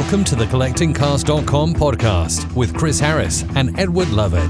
Welcome to the CollectingCars.com podcast with Chris Harris and Edward Lovett.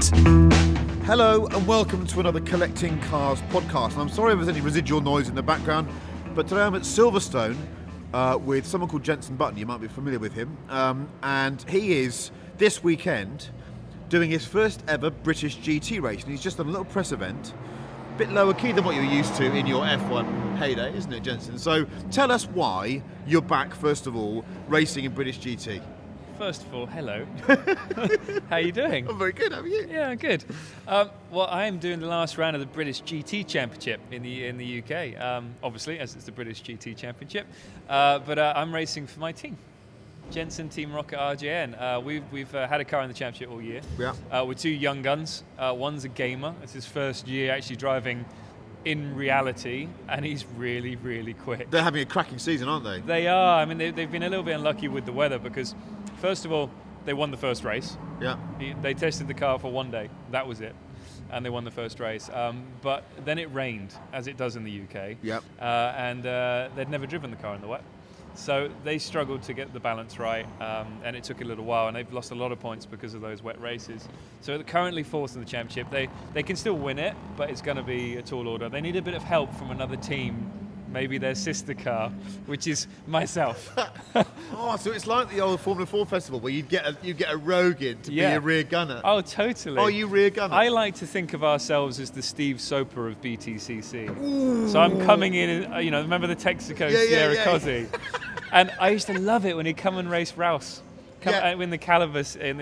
Hello and welcome to another Collecting Cars podcast. And I'm sorry if there's any residual noise in the background, but today I'm at Silverstone with someone called Jenson Button. You might be familiar with him. And he is, this weekend, doing his first ever British GT race. And he's just done a little press event. A bit lower key than what you're used to in your F1 heyday, isn't it, Jenson? So tell us why you're back, first of all, racing in British GT. First of all, hello. How are you doing? I'm very good, how are you? Yeah, good. Well, I am doing the last round of the British GT Championship in the UK, obviously, as it's the British GT Championship. But I'm racing for my team, Jenson Team Rocket RJN. We've had a car in the championship all year. Yeah. With two young guns. One's a gamer. It's his first year actually driving in reality, and he's really, really quick. They're having a cracking season, aren't they? They are. I mean, they've been a little bit unlucky with the weather because, first of all, they won the first race. Yeah. They tested the car for one day. That was it. And they won the first race. But then it rained, as it does in the UK. Yep. And they'd never driven the car in the wet. So they struggled to get the balance right, and it took a little while, and they've lost a lot of points because of those wet races. So they're currently fourth in the championship. They can still win it, but it's going to be a tall order. They need a bit of help from another team, maybe their sister car, which is myself. Oh, so it's like the old Formula 4 festival where you'd get a rogue in to be a rear gunner. Oh, totally. Oh, you rear gunner? I like to think of ourselves as the Steve Soper of BTCC. Ooh. So I'm coming in, remember the Texaco Sierra Cozzi? And I used to love it when he'd come and race Rouse in the Caliber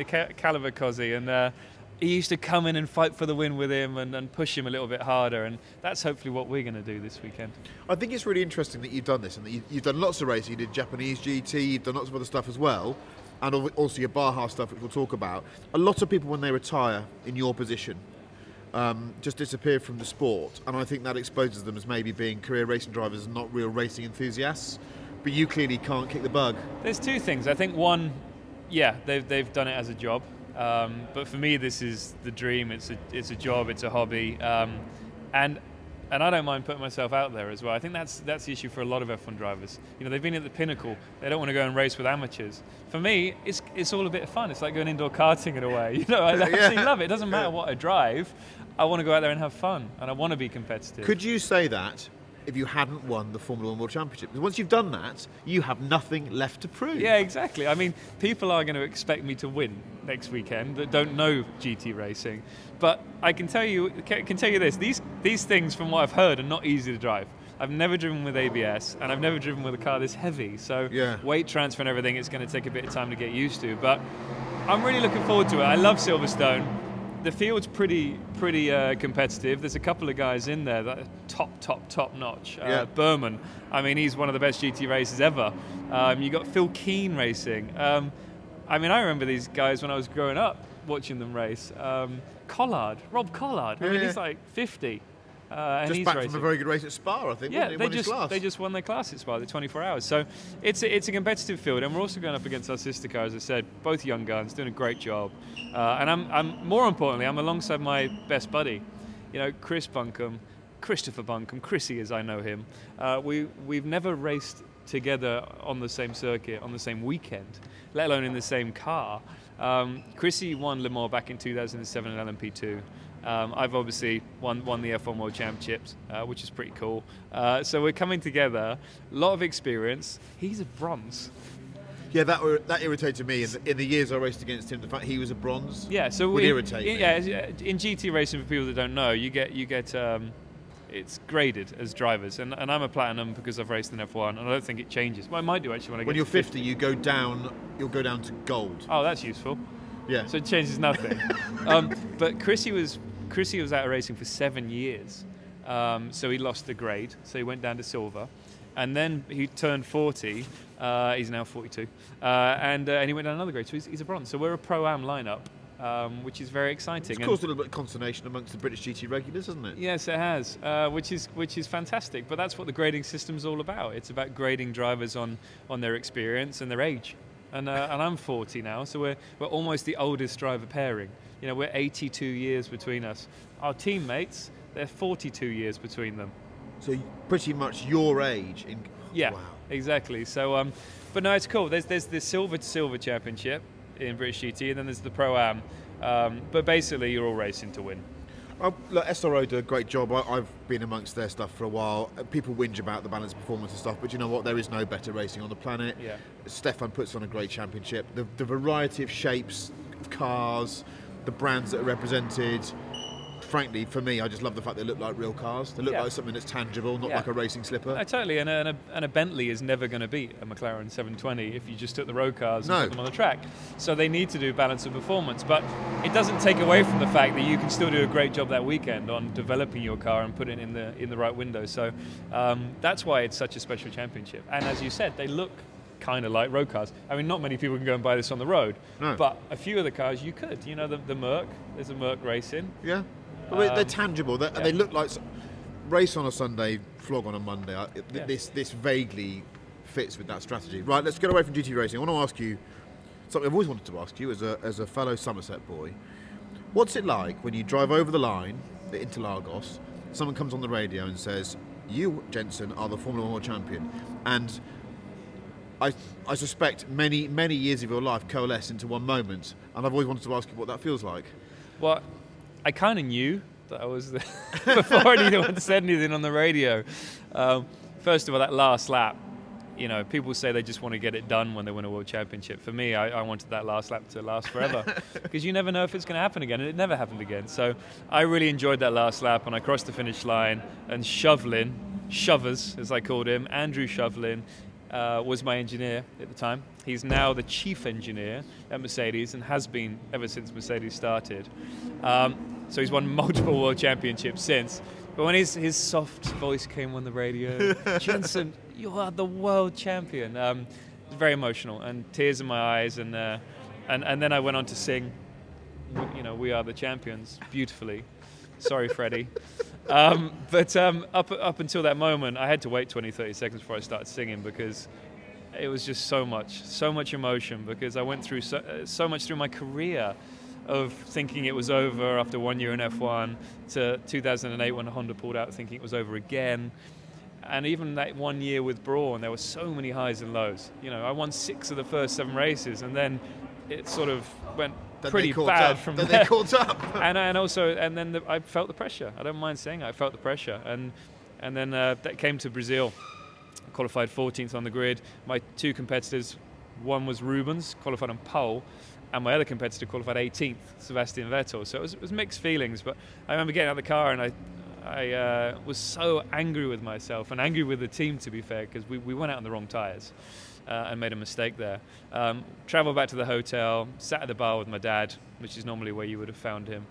Cozzi, and he used to come in and fight for the win with him and push him a little bit harder, and that's hopefully what we're going to do this weekend. I think it's really interesting that you've done this, and that you've done lots of racing. You did Japanese GT, you've done lots of other stuff as well, and also your Baja stuff, which we'll talk about. A lot of people, when they retire in your position, just disappear from the sport, and I think that exposes them as maybe being career racing drivers and not real racing enthusiasts. But you clearly can't kick the bug. There's two things. I think one, they've done it as a job. But for me, this is the dream. It's a job. It's a hobby, and I don't mind putting myself out there as well. I think that's the issue for a lot of F1 drivers. They've been at the pinnacle. They don't want to go and race with amateurs. For me, it's all a bit of fun. It's like going indoor karting in a way. I absolutely love it. It doesn't matter what I drive. I want to go out there and have fun, and I want to be competitive. Could you say that if you hadn't won the Formula 1 World Championship? Because once you've done that, you have nothing left to prove. Yeah, exactly. I mean, people are going to expect me to win next weekend that don't know GT racing. But I can tell you this, these things from what I've heard are not easy to drive. I've never driven with ABS, and I've never driven with a car this heavy. So weight transfer and everything, it's going to take a bit of time to get used to. But I'm really looking forward to it. I love Silverstone. The field's pretty competitive. There's a couple of guys in there that are top notch. Berman, I mean, he's one of the best GT racers ever. You got Phil Keane racing. I remember these guys when I was growing up watching them race. Rob Collard. I mean, he's like 50. And just he's back racing from a very good race at Spa, I think. Yeah, they just won their class at Spa, the 24 hours. So it's a competitive field, and we're also going up against our sister car, as I said, both young guns doing a great job. And I'm more importantly, I'm alongside my best buddy, Christopher Buncombe, Chrissy as I know him. We've never raced together on the same circuit on the same weekend, let alone in the same car. Chrissy won Le Mans back in 2007 at LMP2. I've obviously won the F1 World Championships, which is pretty cool. So we're coming together, a lot of experience. He's a bronze. Yeah, that irritated me in the years I raced against him. The fact he was a bronze would irritate me. Yeah, in GT racing, for people that don't know, you get it's graded as drivers, and I'm a platinum because I've raced in F1, and I don't think it changes. Well, I might do actually when you're 50, you go down. You'll go down to gold. Oh, that's useful. Yeah. So it changes nothing. But Chrissy was out of racing for 7 years, so he lost the grade, so he went down to silver, and then he turned 40. He's now 42, and he went down another grade, so he's a bronze. So we're a pro-am lineup. Which is very exciting. It's caused a little bit of consternation amongst the British GT regulars, hasn't it? Yes, it has, which is fantastic. But that's what the grading system's all about. It's about grading drivers on their experience and their age. And I'm 40 now, so we're almost the oldest driver pairing. We're 82 years between us. Our teammates, they're 42 years between them. So pretty much your age. Yeah. Wow. exactly. So, but no, it's cool. There's the silver to silver championship in British GT, and then there's the Pro-Am. But basically, you're all racing to win. Look, SRO do a great job. I've been amongst their stuff for a while. People whinge about the balanced performance and stuff, but you know what? There is no better racing on the planet. Yeah. Stefan puts on a great championship. The variety of shapes, of cars, the brands that are represented. Frankly, for me, I just love the fact they look like real cars. They look like something that's tangible, not like a racing slipper. Totally, and a Bentley is never going to beat a McLaren 720 if you just took the road cars and put them on the track. So they need to do balance of performance, but it doesn't take away from the fact that you can still do a great job that weekend on developing your car and put it in the right window. So that's why it's such a special championship. And as you said, they look kind of like road cars. I mean, not many people can go and buy this on the road, but a few of the cars you could. You know, the Merc, there's a Merc Racing. Yeah. They're tangible. They look like race on a Sunday, flog on a Monday. This vaguely fits with that strategy. Right, let's get away from GT racing. I want to ask you something I've always wanted to ask you as a fellow Somerset boy. What's it like when you drive over the line at Interlagos, someone comes on the radio and says, "You, Jenson, are the Formula 1 World Champion," and I suspect many years of your life coalesce into one moment, and I've always wanted to ask you what that feels like. Well, I kind of knew that I was before anyone said anything on the radio. First of all, that last lap, you know, people say they just want to get it done when they win a world championship. For me, I wanted that last lap to last forever because you never know if it's going to happen again, and it never happened again. So I really enjoyed that last lap, and I crossed the finish line, and Shovers, as I called him, Andrew Shovlin, was my engineer at the time. He's now the chief engineer at Mercedes and has been ever since Mercedes started. So he's won multiple world championships since. But when his soft voice came on the radio, Jenson, you are the world champion. It was very emotional and tears in my eyes. And then I went on to sing, you know, "We Are the Champions" beautifully. Sorry, Freddie. But up until that moment, I had to wait 20, 30 seconds before I started singing because it was just so much emotion, because I went through so much through my career of thinking it was over after 1 year in F1 to 2008 when Honda pulled out, thinking it was over again. And even that 1 year with Brawn, there were so many highs and lows. You know, I won 6 of the first 7 races, and then it sort of went pretty bad from there. Then they caught up. and then I felt the pressure. I don't mind saying I felt the pressure. And then that came to Brazil. I qualified 14th on the grid. My 2 competitors, one was Rubens, qualified on pole, and my other competitor qualified 18th, Sebastian Vettel. So it was mixed feelings. But I remember getting out of the car and I was so angry with myself and angry with the team, to be fair, because we went out on the wrong tyres. And made a mistake there. Travelled back to the hotel, sat at the bar with my dad, which is normally where you would have found him.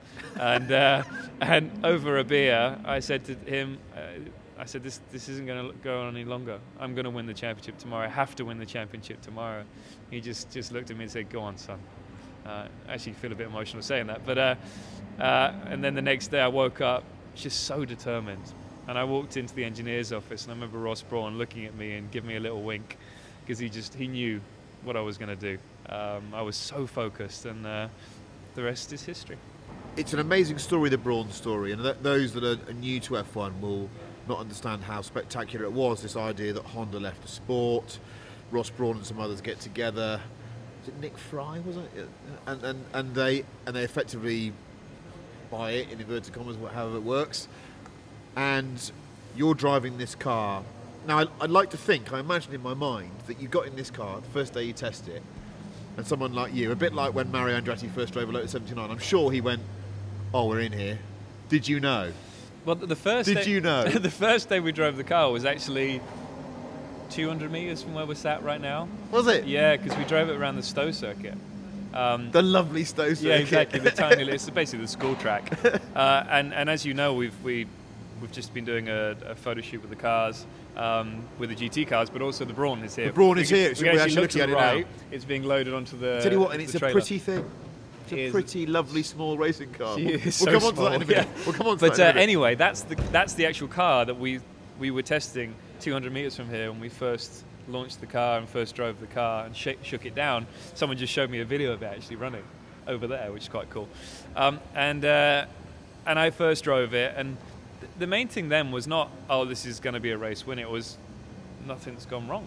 And over a beer, I said to him, this isn't going to go on any longer. I'm going to win the championship tomorrow. I have to win the championship tomorrow. He just looked at me and said, "Go on, son." I actually feel a bit emotional saying that. But and then the next day I woke up just so determined. And I walked into the engineer's office, and I remember Ross Brawn looking at me and giving me a little wink, because he knew what I was going to do. I was so focused, and the rest is history. It's an amazing story, the Brawn story, and those that are new to F1 will not understand how spectacular it was, this idea that Honda left the sport, Ross Brawn and some others get together. Was it Nick Fry, wasn't it? And they effectively buy it, in inverted commas, however it works. And you're driving this car. Now, I'd like to think, I imagine in my mind, that you got in this car the first day you test it, and someone like you, a bit like when Mario Andretti first drove a Lotus 79, I'm sure he went, "Oh, we're in here." Did you know? Well, the first day we drove the car was actually 200 metres from where we're sat right now. Was it? Yeah, because we drove it around the Stowe circuit. The lovely Stowe circuit. Yeah, exactly. The tiny, it's basically the school track. And as you know, we've just been doing a photo shoot with the cars, with the GT cars, but also the Brawn is here. The Brawn is here. We're actually looking at it now. It's being loaded onto the. Tell you what, and it's a trailer. pretty thing. It's a pretty lovely small racing car. We'll come on to that in a minute. We'll come on to that in a minute. Anyway, that's the actual car that we were testing 200 meters from here when we first launched the car and first drove the car and shook it down. Someone just showed me a video of it actually running over there, which is quite cool. And I first drove it, and the main thing then was not, oh, this is going to be a race win. It was, nothing's gone wrong.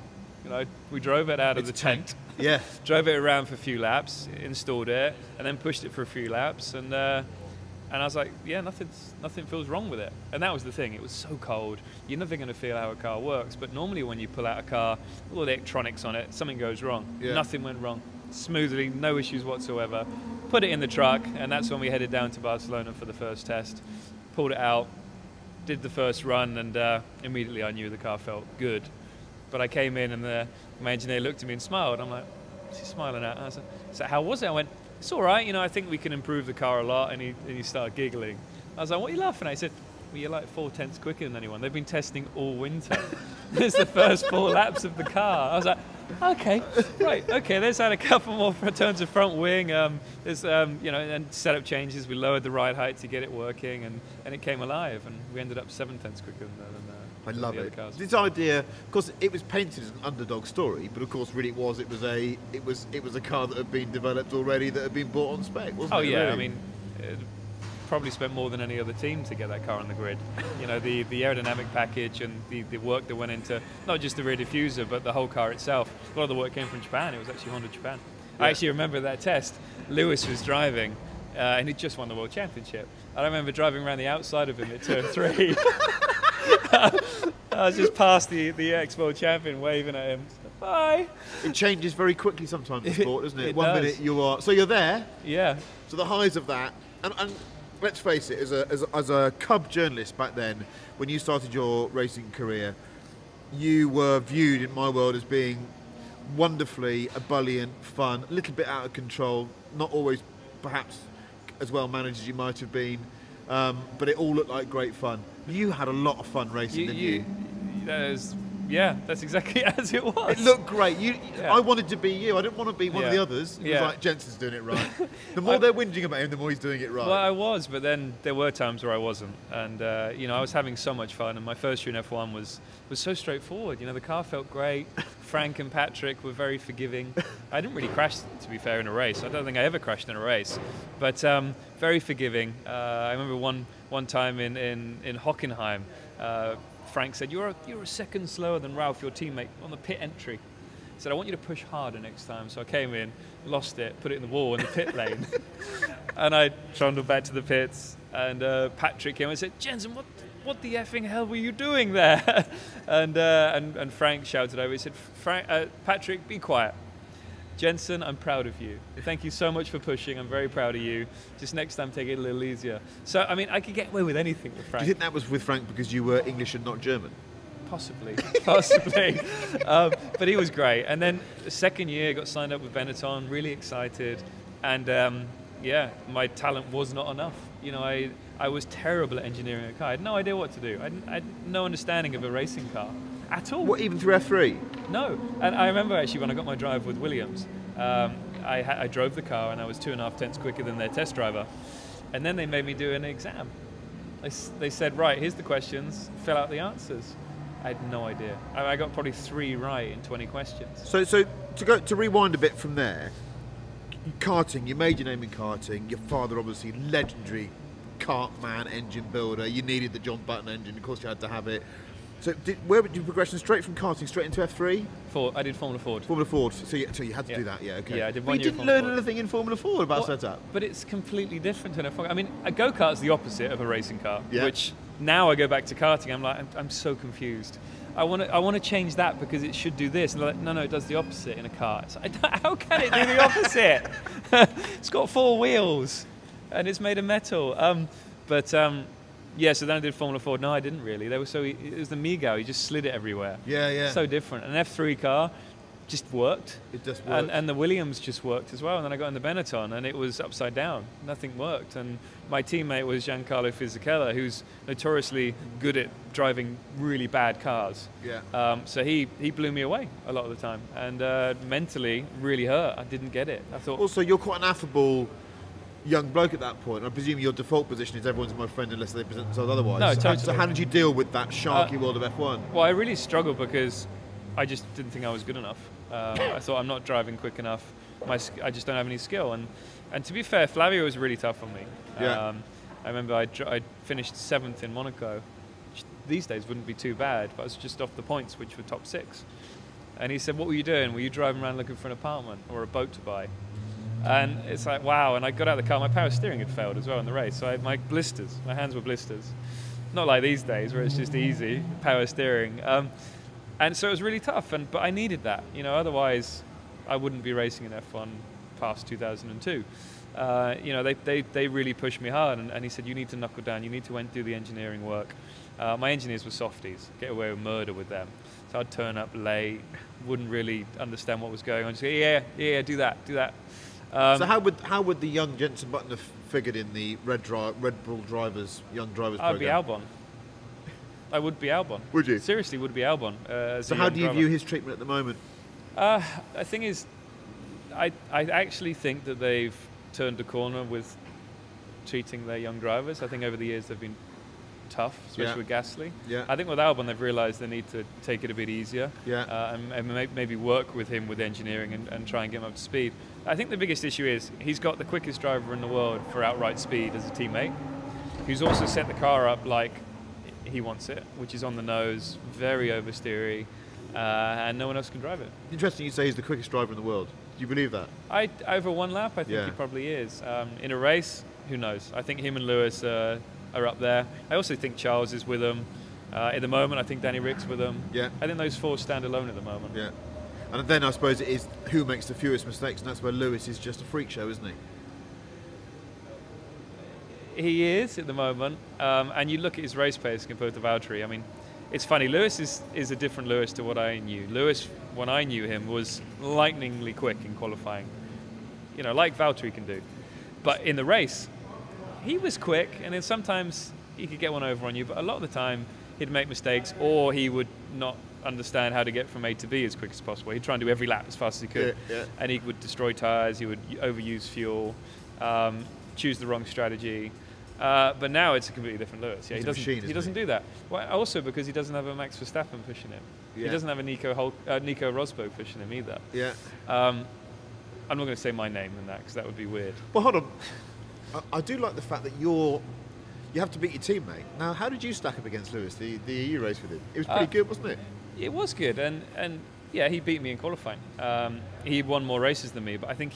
We drove it out of the tanked. tent. Yeah. Drove it around for a few laps, installed it, and then pushed it for a few laps, and I was like, yeah, nothing feels wrong with it. And that was the thing. It was so cold. You're never going to feel how a car works. But normally when you pull out a car, all the electronics on it, something goes wrong. Yeah. Nothing went wrong. Smoothly, no issues whatsoever. Put it in the truck, and that's when we headed down to Barcelona for the first test. Pulled it out, did the first run, and immediately I knew the car felt good. But I came in, and my engineer looked at me and smiled. I'm like, what's he smiling at? And I said, so how was it? I went, it's all right. I think we can improve the car a lot. And he started giggling. I was like, what are you laughing at? He said, well, you're like 4/10 quicker than anyone. They've been testing all winter. It's the first 4 laps of the car. I was like, okay, right, okay. There's had a couple more turns of front wing. There's, and setup changes. We lowered the ride height to get it working, and it came alive. And we ended up 7/10 quicker than I love the other it. cars. This idea, of course, it was painted as an underdog story, but of course, really it was a car that had been developed already, that had been bought on spec, wasn't it? Oh yeah, really? I mean, it probably spent more than any other team to get that car on the grid. The aerodynamic package and the work that went into not just the rear diffuser, but the whole car itself. A lot of the work came from Japan. It was actually Honda Japan. Yeah. I actually remember that test. Lewis was driving, and he just won the World Championship. I remember driving around the outside of him at turn 3. I was just past the ex-world champion, waving at him. Bye. It changes very quickly sometimes in sport, doesn't it? It One does. minute you're there. Yeah. So the highs of that, and let's face it, as a cub journalist back then, when you started your racing career, you were viewed in my world as being wonderfully ebullient, fun, a little bit out of control, not always perhaps as well managed as you might have been, but it all looked like great fun. You had a lot of fun racing, didn't you? That's exactly as it was. It looked great. Yeah. I wanted to be you. I didn't want to be one of the others. It was like, Jenson's doing it right. The more they're whinging about him, the more he's doing it right. Well, I was, but then there were times where I wasn't. And, I was having so much fun. And my first year in F1 was so straightforward. The car felt great. Frank and Patrick were very forgiving. I didn't really crash, to be fair, in a race. I don't think I ever crashed in a race. But very forgiving. I remember one time in Hockenheim, Frank said, you're a second slower than Ralph, your teammate, on the pit entry. He said, I want you to push harder next time. So I came in, lost it, put it in the wall in the pit lane. And I trundled back to the pits. And Patrick came and said, Jenson, what the effing hell were you doing there? and Frank shouted over. He said, Patrick, be quiet. Jenson, I'm proud of you. Thank you so much for pushing. I'm very proud of you. Just next time, take it a little easier. So, I mean, I could get away with anything with Frank. Do you think that was with Frank because you were English and not German? Possibly. But he was great. And then the second year, got signed up with Benetton, really excited. And my talent was not enough. I was terrible at engineering a car. I had no idea what to do. I had no understanding of a racing car at all. What, even through F3? No. And I remember actually when I got my drive with Williams, I drove the car and I was 2.5 quicker than their test driver. And then they made me do an exam. They said, right, here's the questions, fill out the answers. I had no idea. I got probably 3 right in 20 questions. So to rewind a bit from there, karting, you made your name in karting. Your father, obviously, legendary kart man, engine builder. You needed the John Button engine. Of course, you had to have it. So where would you progression straight from karting straight into F3? I did Formula Ford. Formula Ford. So you had to do that, yeah, okay. Yeah, I did but 1 you year didn't Formula learn Ford. anything in Formula Ford about setup. But it's completely different than a F1. I mean, a go-kart's the opposite of a racing car, Yeah. which now I go back to karting, I'm like, I'm so confused. I want to change that because it should do this. And they're like, no, it does the opposite in a car. It's like, how can it do the opposite? It's got 4 wheels and it's made of metal. So then I did Formula Ford. No, I didn't really. It was the Migao. You just slid it everywhere. Yeah. So different. An F3 car just worked. It just worked. And the Williams just worked as well. And then I got in the Benetton and it was upside down. Nothing worked. And my teammate was Giancarlo Fisichella, who's notoriously good at driving really bad cars. Yeah. So he blew me away a lot of the time. And mentally really hurt. I didn't get it. I thought. Also, you're quite an affable young bloke at that point. I presume your default position is everyone's my friend unless they present themselves otherwise. No, So totally. how did you deal with that sharky world of F1? Well, I really struggled because I just didn't think I was good enough. I thought I'm not driving quick enough. I just don't have any skill. And to be fair, Flavio was really tough on me. Yeah. I remember I finished 7th in Monaco, which these days wouldn't be too bad, but I was just off the points, which were top 6. And he said, what were you doing? Were you driving around looking for an apartment or a boat to buy? And it's like, wow. And I got out of the car, my power steering had failed as well in the race. So I had my blisters, my hands were blisters. Not like these days where it's just easy, power steering. And so it was really tough, but I needed that. You know, otherwise I wouldn't be racing in F1 past 2002. You know, they really pushed me hard, and he said, you need to knuckle down, you need to do the engineering work. My engineers were softies, get away with murder with them. So I'd turn up late, wouldn't really understand what was going on. Just go, yeah, do that. So how would the young Jenson Button have figured in the Red Bull drivers, young drivers program? I'd be Albon. I would be Albon. Would you? Seriously, would be Albon. So how do you view his treatment at the moment? The thing is, I actually think that they've turned a corner with treating their young drivers. I think over the years they've been tough, especially with Gasly. Yeah. I think with Albon they've realised they need to take it a bit easier. Yeah. And maybe work with him with engineering and try and get him up to speed. I think the biggest issue is he's got the quickest driver in the world for outright speed as a teammate, who's also set the car up like he wants it, which is on the nose, very oversteery, and no one else can drive it. Interesting you say he's the quickest driver in the world. Do you believe that? Over one lap, I think he probably is. In a race, who knows? I think him and Lewis are up there. I also think Charles is with them. At the moment, I think Danny Rick's with them. Yeah. I think those four stand alone at the moment. Yeah. And then I suppose it is who makes the fewest mistakes, and that's where Lewis is just a freak show, isn't he? He is at the moment. And you look at his race pace compared to Valtteri. I mean, it's funny. Lewis is a different Lewis to what I knew. Lewis, when I knew him, was lightningly quick in qualifying. You know, like Valtteri can do. But in the race, he was quick, and then sometimes he could get one over on you, but a lot of the time he'd make mistakes, or he would not understand how to get from A to B as quick as possible. He'd try and do every lap as fast as he could, and he would destroy tyres, he would overuse fuel, choose the wrong strategy. But now it's a completely different Lewis. Yeah, he doesn't do that. Well, also because he doesn't have a Max Verstappen pushing him. Yeah. He doesn't have a Nico Rosberg pushing him either. Yeah. I'm not going to say my name in that because that would be weird. Well, hold on. I do like the fact that you have to beat your teammate. Now, how did you stack up against Lewis, the EU race with him? It was pretty good, wasn't it? It was good, and yeah, he beat me in qualifying. He won more races than me, but I think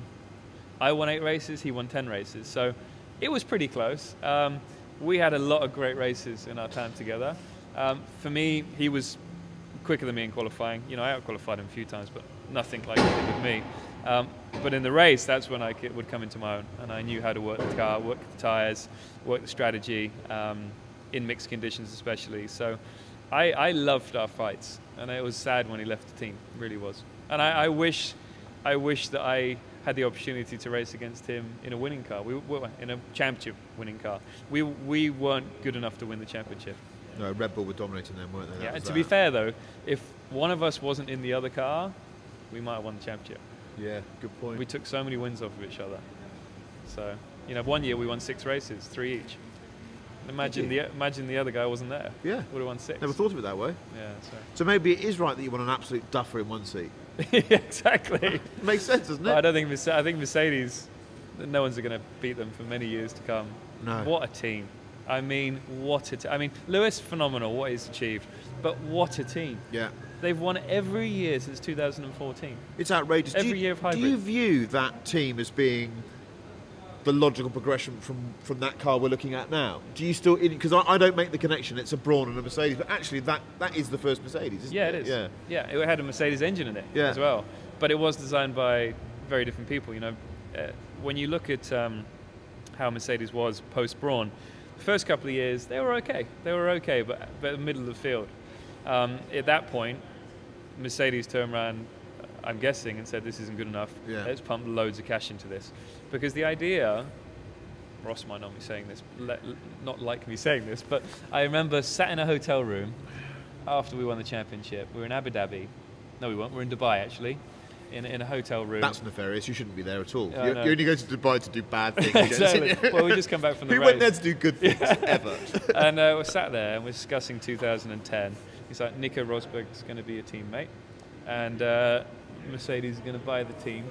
I won 8 races, he won 10 races, so it was pretty close. We had a lot of great races in our time together. For me, he was quicker than me in qualifying. You know, I out-qualified him a few times, but nothing like he did with me. But in the race, that's when I would come into my own, and I knew how to work the car, work the tyres, work the strategy, in mixed conditions especially. So I loved our fights, and it was sad when he left the team, it really was. And I wish that I had the opportunity to race against him in a winning car. We were in a championship winning car. We weren't good enough to win the championship. No, Red Bull were dominating them, weren't they? Yeah, and to be fair though, if one of us wasn't in the other car, we might have won the championship. Yeah, good point. We took so many wins off of each other. So, you know, one year we won 6 races, 3 each. Imagine the other guy wasn't there. Yeah. Would have won 6. Never thought of it that way. Yeah. So maybe it is right that you won an absolute duffer in one seat. Yeah, exactly. Makes sense, doesn't it? I think Mercedes, no one's going to beat them for many years to come. No. What a team. I mean, Lewis, phenomenal, what he's achieved. But what a team. Yeah. They've won every year since 2014. It's outrageous. Every year of hybrid. Do you view that team as being the logical progression from that car we're looking at now? Do you still, because I don't make the connection, it's a Brawn and a Mercedes, but actually that is the first Mercedes, isn't it? Yeah, it is. Yeah, it had a Mercedes engine in it as well. But it was designed by very different people. You know, when you look at how Mercedes was post-Brawn, the first couple of years, they were okay. But middle of the field. At that point, Mercedes turned around, I'm guessing, and said, this isn't good enough. Yeah. Let's pump loads of cash into this. Because the idea, Ross might not be saying this, not like me saying this, but I remember sat in a hotel room after we won the championship. We were in Abu Dhabi. No, we weren't. We're in Dubai, actually, in a hotel room. That's nefarious. You shouldn't be there at all. You only go to Dubai to do bad things. Exactly. Well, we just come back from the race. Who went there to do good things, ever? And we're sat there, and we're discussing 2010. He's like, Nico Rosberg's going to be a teammate, and Mercedes is going to buy the team,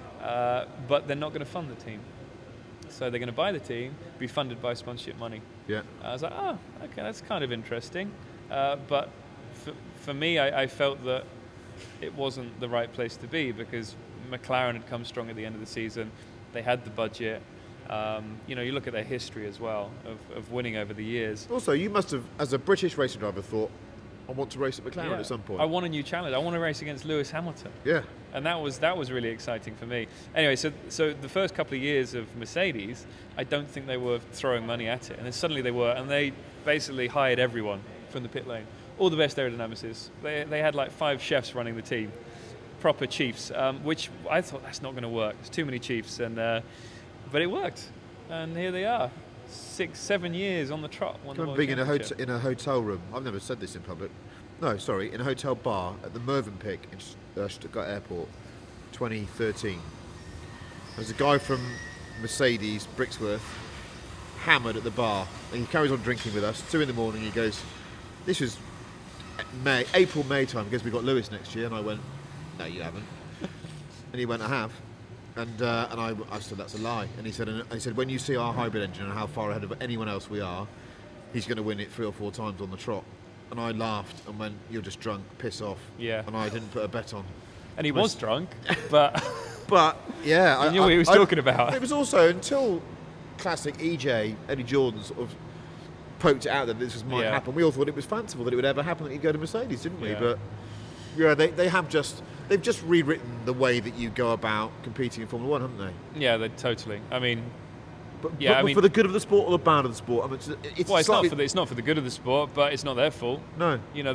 but they're not going to fund the team. So they're going to buy the team, be funded by sponsorship money. Yeah. I was like, oh, okay, that's kind of interesting. But for me, I felt that it wasn't the right place to be because McLaren had come strong at the end of the season. They had the budget. You look at their history as well of winning over the years. Also, you must have, as a British racing driver, thought, I want to race at McLaren at some point. I want a new challenge. I want to race against Lewis Hamilton. Yeah. And that was really exciting for me. Anyway, so the first couple of years of Mercedes, I don't think they were throwing money at it. And then suddenly they were, and they basically hired everyone from the pit lane. All the best aerodynamicists. They had like 5 chefs running the team, proper chiefs, which I thought that's not going to work. There's too many chiefs, but it worked. And here they are, 6-7 years on the trot. Being in a hotel room. I've never said this in public. No, sorry, in a hotel bar at the Mövenpick in Stuttgart Airport, 2013. There's a guy from Mercedes, Brixworth, hammered at the bar, and he carries on drinking with us. 2 in the morning, he goes, this was April, May time, because we've got Lewis next year, and I went, no, you haven't. And he went, I have. And I said, that's a lie. And he said, when you see our hybrid engine and how far ahead of anyone else we are, he's going to win it 3 or 4 times on the trot. And I laughed and went, you're just drunk, piss off. Yeah. And I didn't put a bet on. And he was drunk, but... But, yeah. I knew what he was talking about. It was also until classic EJ, Eddie Jordan, sort of poked it out that this might happen. We all thought it was fanciful that it would ever happen that he'd go to Mercedes, didn't we? Yeah. But, yeah, they've just rewritten the way that you go about competing in Formula 1, haven't they? Yeah, they totally. I mean... But for the good of the sport or the bad of the sport? I mean, it's not for the good of the sport, but it's not their fault. No.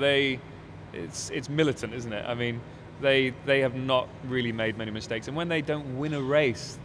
It's militant, isn't it? I mean, they have not really made many mistakes, and when they don't win a race,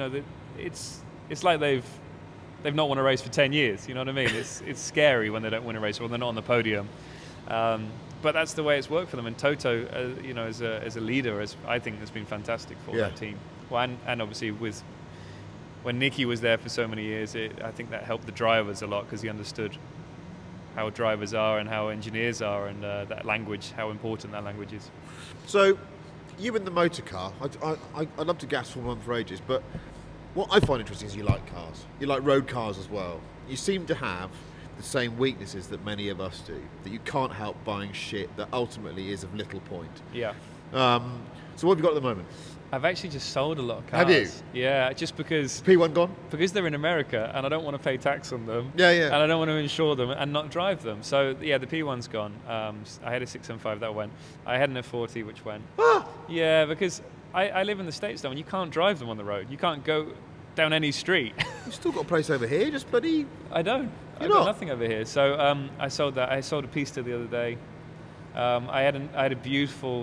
it's like they've not won a race for 10 years. You know what I mean? It's scary when they don't win a race or when they're not on the podium. But that's the way it's worked for them. And Toto, as a leader, I think has been fantastic for that team. Well, and obviously when Nicky was there for so many years, I think that helped the drivers a lot because he understood how drivers are and how engineers are and that language, how important that language is. So, you in the motor car, I'd love to gas Formula 1 for ages, but what I find interesting is you like cars. You like road cars as well. You seem to have the same weaknesses that many of us do, that you can't help buying shit that ultimately is of little point. Yeah. So what have you got at the moment? I've actually just sold a lot of cars. Have you? Yeah, just because... P1 gone? Because they're in America and I don't want to pay tax on them. Yeah. And I don't want to insure them and not drive them. So, yeah, the P1's gone. I had a 675 that went. I had an F40 which went. Ah! Yeah, because I live in the States though and you can't drive them on the road. You can't go down any street. You've still got a place over here, just bloody... I don't. I've got nothing over here. So I sold that. I sold a Pista the other day. I had a beautiful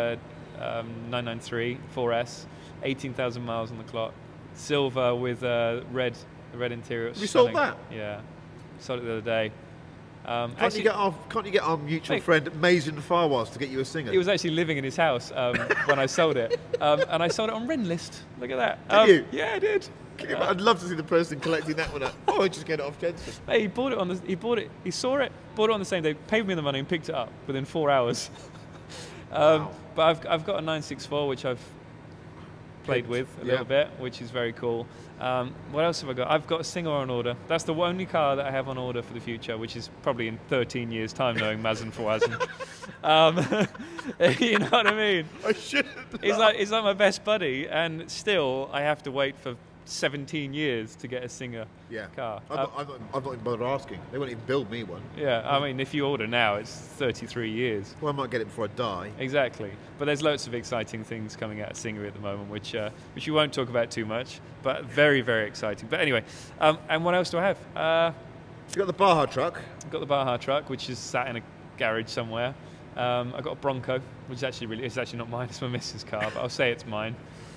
993 4S, 18,000 miles on the clock, silver with red interior. You sold that? Yeah, sold it the other day. Can't you get our mutual friend Mason Farwas to get you a Singer? He was actually living in his house when I sold it, and I sold it on Renlist. Look at that. Did you? Yeah, I did. I'd love to see the person collecting that one up. Oh, I just get it off Jenson. Hey, he saw it, bought it on the same day, paid me the money, and picked it up within 4 hours. Wow. But I've got a 964 which I've played with a little bit, which is very cool. What else have I got? I've got a Singer on order. That's the only car that I have on order for the future, which is probably in 13 years' time, knowing Mazen Fawazan. You know what I mean? I shouldn't. He's like my best buddy, and still I have to wait for 17 years to get a Singer car. I'm not even bothered asking. They won't even build me one. Yeah, I mean, if you order now, it's 33 years. Well, I might get it before I die. Exactly. But there's lots of exciting things coming out of Singer at the moment, which you won't talk about too much, but very, very exciting. But anyway, and what else do I have? You got the Baja truck. I've got the Baja truck, which is sat in a garage somewhere. I've got a Bronco, which is actually not mine. It's my missus' car, but I'll say it's mine.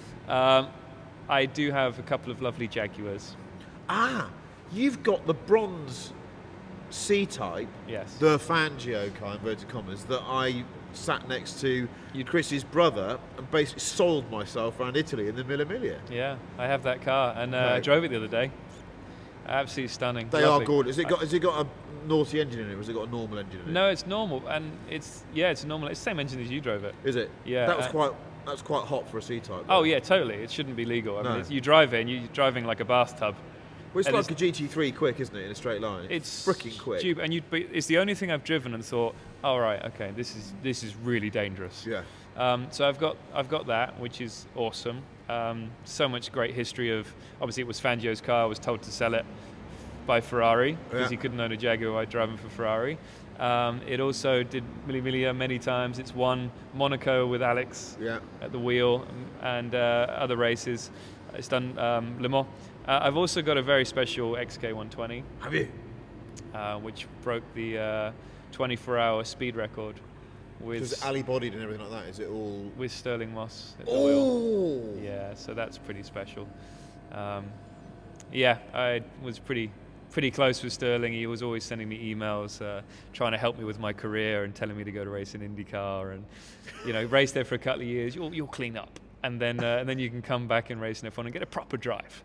I do have a couple of lovely Jaguars. Ah, you've got the bronze C-Type, yes, the Fangio car, inverted commas, that I sat next to Chris's brother and basically sold myself around Italy in the Mille Miglia. Yeah, I have that car, and I drove it the other day. Absolutely stunning. They are gorgeous. Has it got a naughty engine in it, or has it got a normal engine in it? No, it's normal, and it's normal. It's the same engine as you drove it. Is it? Yeah. That's quite hot for a C-Type. Oh yeah, totally. It shouldn't be legal. I mean, you drive it and you're driving like a bathtub. Well, it's like a GT3 quick, isn't it, in a straight line? It's freaking quick. And it's the only thing I've driven and thought, oh right, okay, this is really dangerous. Yeah. So I've got that, which is awesome. So much great history of, obviously it was Fangio's car. I was told to sell it by Ferrari because he couldn't own a Jaguar while driving for Ferrari. It also did Mille many times. It's won Monaco with Alex at the wheel and other races. It's done Le Mans. I've also got a very special XK120. Have you? Which broke the 24-hour speed record. Is it alley-bodied and everything like that? Is it all... With Sterling Moss at the wheel. Yeah, so that's pretty special. I was pretty close with Sterling. He was always sending me emails, trying to help me with my career and telling me to go to race in IndyCar and, race there for a couple of years. You'll clean up, and then you can come back and race in F1 and get a proper drive.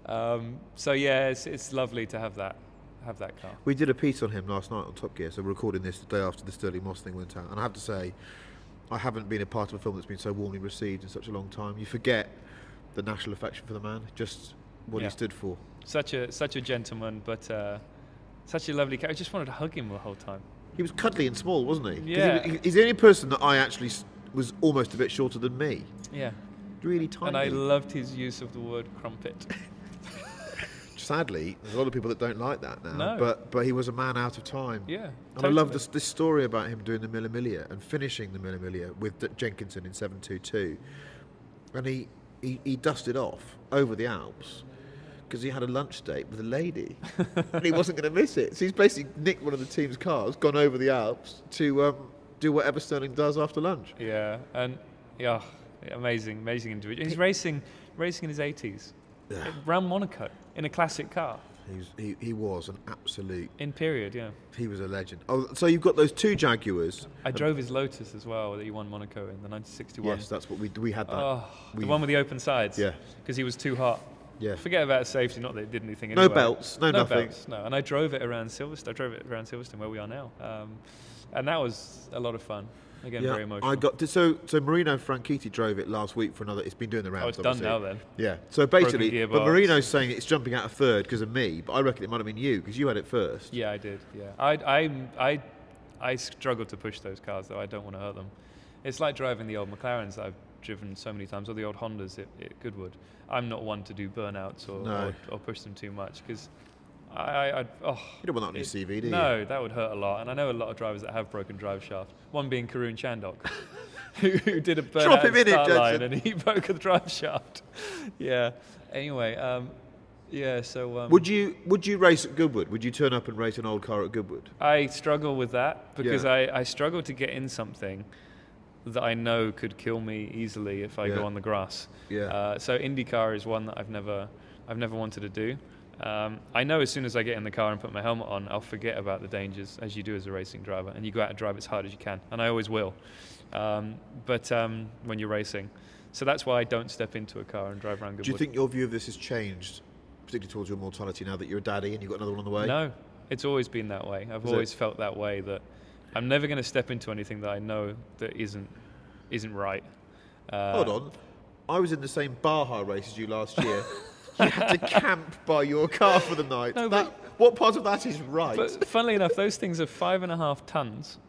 It's lovely to have that car. We did a piece on him last night on Top Gear, so we're recording this the day after the Sterling Moss thing went out. And I have to say, I haven't been a part of a film that's been so warmly received in such a long time. You forget the national affection for the man, just what he stood for. Such a gentleman, but such a lovely character. I just wanted to hug him the whole time. He was cuddly and small, wasn't he? Yeah. He's the only person that I actually was almost a bit shorter than me. Yeah. Really tiny. And I loved his use of the word crumpet. Sadly, there's a lot of people that don't like that now. No. But he was a man out of time. Yeah. And Totally. I love this story about him doing the Mille Miglia and finishing the Mille Miglia with Jenkinson in 722. And he dusted off over the Alps because he had a lunch date with a lady and he wasn't going to miss it. So he's basically nicked one of the team's cars, gone over the Alps to do whatever Sterling does after lunch. Yeah, and amazing individual. He's racing in his 80s. Around Monaco in a classic car. He was an absolute... In period, yeah. He was a legend. Oh, so you've got those two Jaguars. I drove his Lotus as well that he won Monaco in the 1961. Yes, that's what we had that. Oh, the one with the open sides. Yeah. Because he was too hot. Yeah. Forget about safety, not that it did anything anyway. No belts, no nothing. Belts, no. And I drove it around Silverstone. I drove it around Silverstone where we are now. And that was a lot of fun. Again, very emotional. So Marino Franchitti drove it last week for another. It's been doing the rounds. Oh, it's obviously. done now then. Yeah. So basically, but Marino's saying it's jumping out of third because of me, but I reckon it might have been you because you had it first. Yeah, I did. Yeah, I struggle to push those cars though. I don't want to hurt them. It's like driving the old McLarens that I've driven so many times, or the old Hondas at Goodwood. I'm not one to do burnouts or push them too much because you don't want that on your CV, do you? No, that would hurt a lot. And I know a lot of drivers that have broken drive shaft. One being Karun Chandok, who did a burnout at the start line and he broke a drive shaft. Yeah. Anyway, So would you race at Goodwood? Would you turn up and race an old car at Goodwood? I struggle with that because I struggle to get in something that I know could kill me easily if I go on the grass. Yeah. So IndyCar is one that I've never wanted to do. I know as soon as I get in the car and put my helmet on, I'll forget about the dangers, as you do as a racing driver, and you go out and drive as hard as you can, and I always will. But when you're racing, so that's why I don't step into a car and drive around Goodwood. Do you think your view of this has changed, particularly towards your mortality now that you're a daddy and you've got another one on the way? No, it's always been that way. I've always felt that way, that I'm never going to step into anything that I know that isn't right. Hold on, I was in the same Baja race as you last year. You had to camp by your car for the night. No, what part of that is right? But funnily enough, those things are 5.5 tons,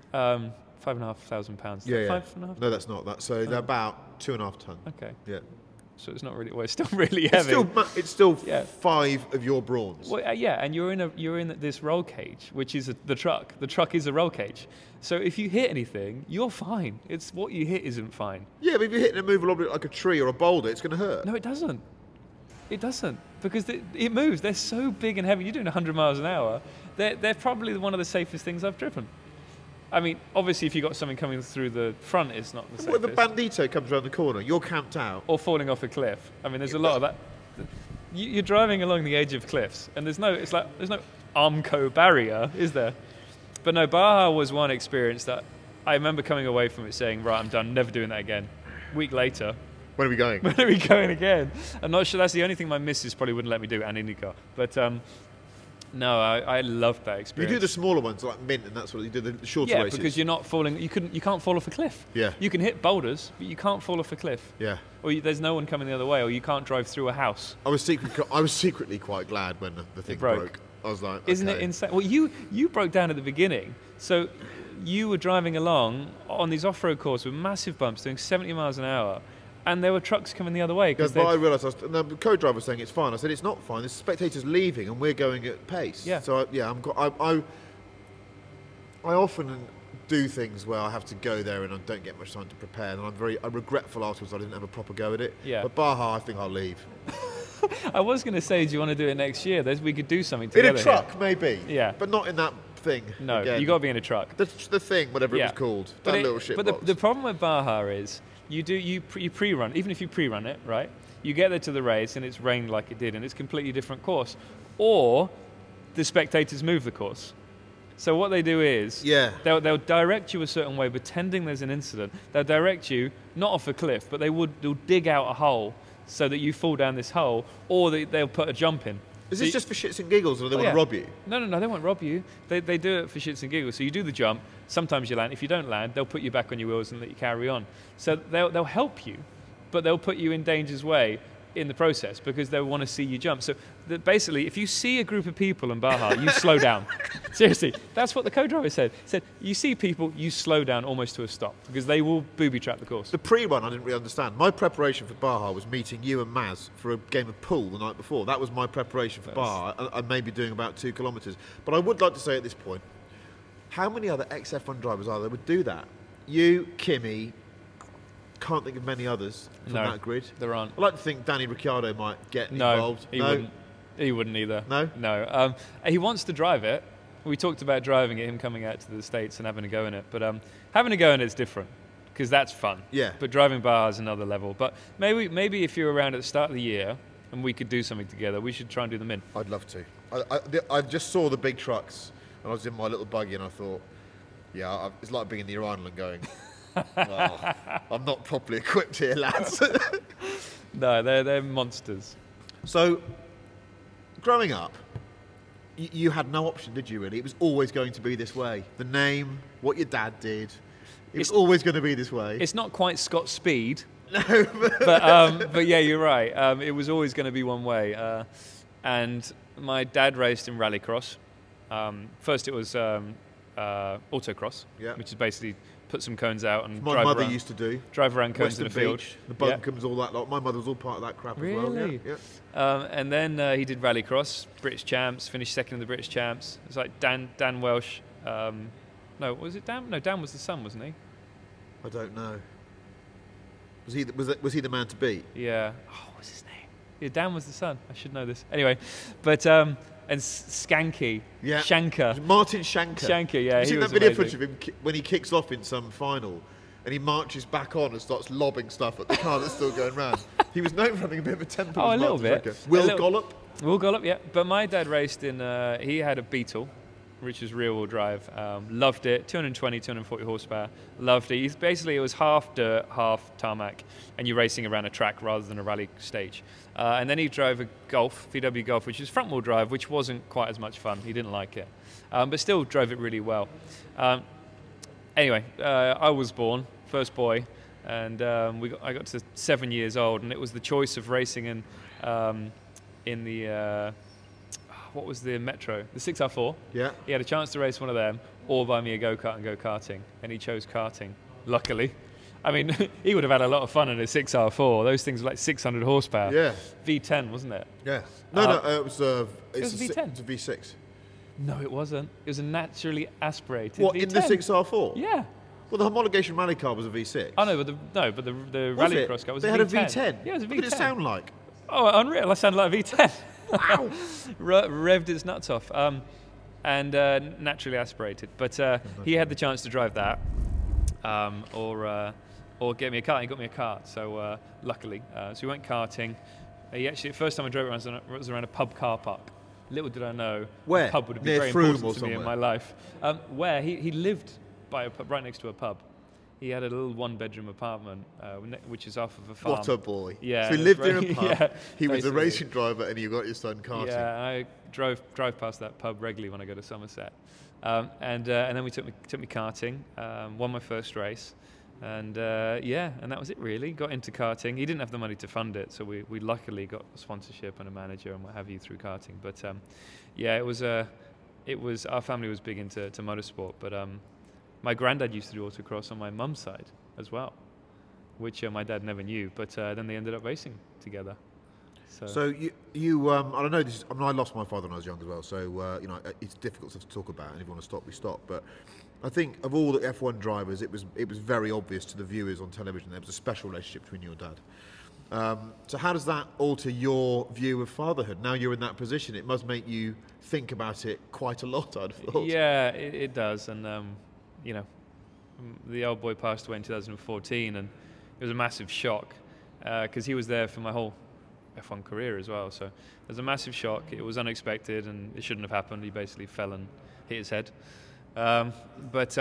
5,500 pounds. Yeah. 5.5? No, that's not. So they're about 2.5 tons. Okay. Yeah. So it's not really. Well, it's still really heavy. It's still 5 of your brawns. Well, and you're in this roll cage, which is the truck. The truck is a roll cage. So if you hit anything, you're fine. It's what you hit isn't fine. Yeah, but if you're hitting a movable object like a tree or a boulder, it's going to hurt. No, it doesn't. It doesn't, because it moves. They're so big and heavy. You're doing 100 miles an hour. They're probably one of the safest things I've driven. I mean, obviously, if you've got something coming through the front, it's not the safest. Well, the Bandito comes around the corner. You're camped out. Or falling off a cliff. I mean, there's a lot of that. You're driving along the edge of cliffs, and there's no Armco barrier, is there? But no, Baja was one experience that I remember coming away from it saying, right, I'm done, never doing that again. A week later. When are we going? When are we going again? I'm not sure. That's the only thing my missus probably wouldn't let me do, and IndyCar. But no, I loved that experience. You do the smaller ones like Mint, and that's what you do. The shorter races. Yeah, because you're not falling. You can't fall off a cliff. Yeah. You can hit boulders, but you can't fall off a cliff. Yeah. Or there's no one coming the other way, or you can't drive through a house. I was secretly quite glad when the thing broke. I was like, isn't it insane? Well, you broke down at the beginning, so you were driving along on these off-road courses with massive bumps, doing 70 miles an hour, and there were trucks coming the other way. But I realised, the co-driver was saying it's fine. I said it's not fine. There's spectators leaving, and we're going at pace. Yeah. So I often do things where I have to go there and I don't get much time to prepare, and I'm regretful afterwards I didn't have a proper go at it. Yeah. But Baja, I think I'll leave. I was going to say, do you want to do it next year? We could do something together. In a truck, here. maybe. Yeah. But not in that thing. No, again. you got to be in a truck. The thing, whatever it was called. That little shit But box. the problem with Baja is you pre-run. Even if you pre-run it, right? You get there to the race and it's rained like it did, and it's a completely different course. Or the spectators move the course. So what they do is they'll direct you a certain way, pretending there's an incident. They'll direct you not off a cliff, but they'll dig out a hole so that you fall down this hole, or they'll put a jump in. Is this just for shits and giggles, or do they want to rob you? No, they won't rob you. They do it for shits and giggles. So you do the jump. Sometimes you land. If you don't land, they'll put you back on your wheels and let you carry on. So they'll help you, but they'll put you in danger's way in the process because they want to see you jump. So basically, if you see a group of people in Baja, you slow down. Seriously, that's what the co-driver said. He said, you see people, you slow down almost to a stop because they will booby-trap the course. The pre-run I didn't really understand. My preparation for Baja was meeting you and Maz for a game of pool the night before. That was my preparation for Baja. I may be doing about 2 kilometres. But I would like to say at this point, how many other ex-F1 drivers are there would do that? You, Kimi, can't think of many others from that grid. There aren't. I'd like to think Danny Ricciardo might get involved. Wouldn't. He wouldn't either. No? No. He wants to drive it. We talked about driving it, him coming out to the States and having a go in it. But having a go in it's different because that's fun. Yeah. But driving Baja is another level. But maybe if you're around at the start of the year and we could do something together, we should try and do them in. I'd love to. I just saw the big trucks and I was in my little buggy and I thought, it's like being in the Iran and going, oh, I'm not properly equipped here, lads. No, they're monsters. So, growing up, you had no option, did you, really? It was always going to be this way. The name, what your dad did, it was always going to be this way. It's not quite Scott Speed. No. but yeah, you're right. It was always going to be one way. And my dad raced in rallycross. First it was autocross, which is basically put some cones out and my mother used to do. Drive around cones in the field. The bunkers, all that lot. My mother was all part of that crap as well. Really? Yeah. And then he did rallycross, British champs, finished second in the British champs. It was like Dan Welsh. No, was it Dan? No, Dan was the son, wasn't he? I don't know. Was he the man to beat? Yeah. Oh, what was his name? Yeah, Dan was the son. I should know this. Anyway, but and Skanky, Shanker. Martin Shanker. Shanker, yeah. Have you seen that video footage of him when he kicks off in some final and he marches back on and starts lobbing stuff at the car that's still going round? He was known for having a bit of a temper. Oh, a little bit. Will Gollop? Will Gollop, yeah. But my dad raced in, he had a Beetle, which was rear-wheel drive. Loved it, 220, 240 horsepower. Loved it. It was half dirt, half tarmac, and you're racing around a track rather than a rally stage. And then he drove a Golf, VW Golf, which is front-wheel drive, which wasn't quite as much fun. He didn't like it, but still drove it really well. Anyway, I was born, first boy, and I got to 7 years old, and it was the choice of racing in the what was the Metro? The 6R4. Yeah. He had a chance to race one of them, or buy me a go-kart and go karting, and he chose karting. Luckily, I mean, he would have had a lot of fun in a 6R4. Those things were like 600 horsepower. Yeah. V10, wasn't it? Yeah. No, it was. It was a V10. It's a V6. No, it wasn't. It was a naturally aspirated. What, V10. in the 6R4? Yeah. Well, the homologation rally car was a V6. Oh no, but the rallycross car was a V10. They had a V10. Yeah, it was a V10. What did it sound like? Oh, unreal! I sounded like a V10. Wow. Revved its nuts off, and naturally aspirated. But he had the chance to drive that, or get me a kart. He got me a kart, so luckily. So we went karting. The first time I drove it was around a pub car park. Little did I know, where? The pub would be Near very Frome important to me in my life. Where he lived by a pub, right next to a pub. He had a little one-bedroom apartment, which is off of a farm. What a boy. Yeah. So he lived in a pub, yeah, he was a racing driver, and you got your son karting. Yeah, I drove past that pub regularly when I go to Somerset. And then we took me karting, won my first race, and and that was it really. Got into karting. He didn't have the money to fund it, so we luckily got a sponsorship and a manager and what have you through karting. But it was our family was big into motorsport, but My granddad used to do autocross on my mum's side as well, which my dad never knew. But then they ended up racing together. So you I don't know. I lost my father when I was young as well. So it's difficult stuff to talk about. And if you want to stop, we stop. But I think of all the F1 drivers, it was very obvious to the viewers on television there was a special relationship between you and Dad. So how does that alter your view of fatherhood? Now you're in that position, it must make you think about it quite a lot, I'd have thought. Yeah, it does. And the old boy passed away in 2014, and it was a massive shock because he was there for my whole F1 career as well. So it was a massive shock. It was unexpected, and it shouldn't have happened. He basically fell and hit his head. But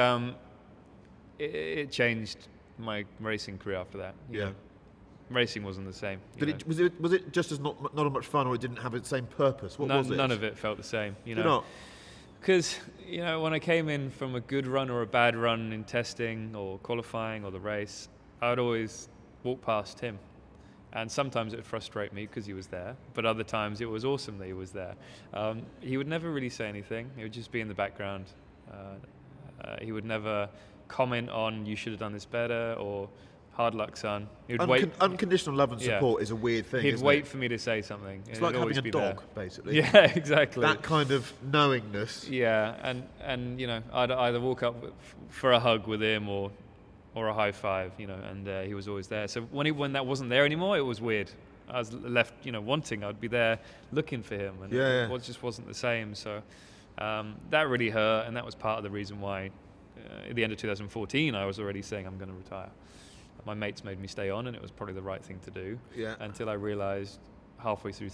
it changed my racing career after that. You know, racing wasn't the same. Was it just as not as much fun, or it didn't have the same purpose? What was it? None of it felt the same. You know, because when I came in from a good run or a bad run in testing or qualifying or the race, I'd always walk past him. And sometimes it would frustrate me because he was there, but other times it was awesome that he was there. He would never really say anything. He would just be in the background. He would never comment on, you should have done this better, or hard luck, son. He would wait. Unconditional love and support is a weird thing. He'd wait for me to say something. It's like having a dog, basically. Yeah, exactly. That kind of knowingness. Yeah, and I'd either walk up for a hug with him or a high five, and he was always there. So when that wasn't there anymore, it was weird. I was left, wanting. I'd be there looking for him, and it just wasn't the same. So that really hurt, and that was part of the reason why at the end of 2014, I was already saying I'm going to retire. My mates made me stay on, and it was probably the right thing to do. Yeah. Until I realised halfway through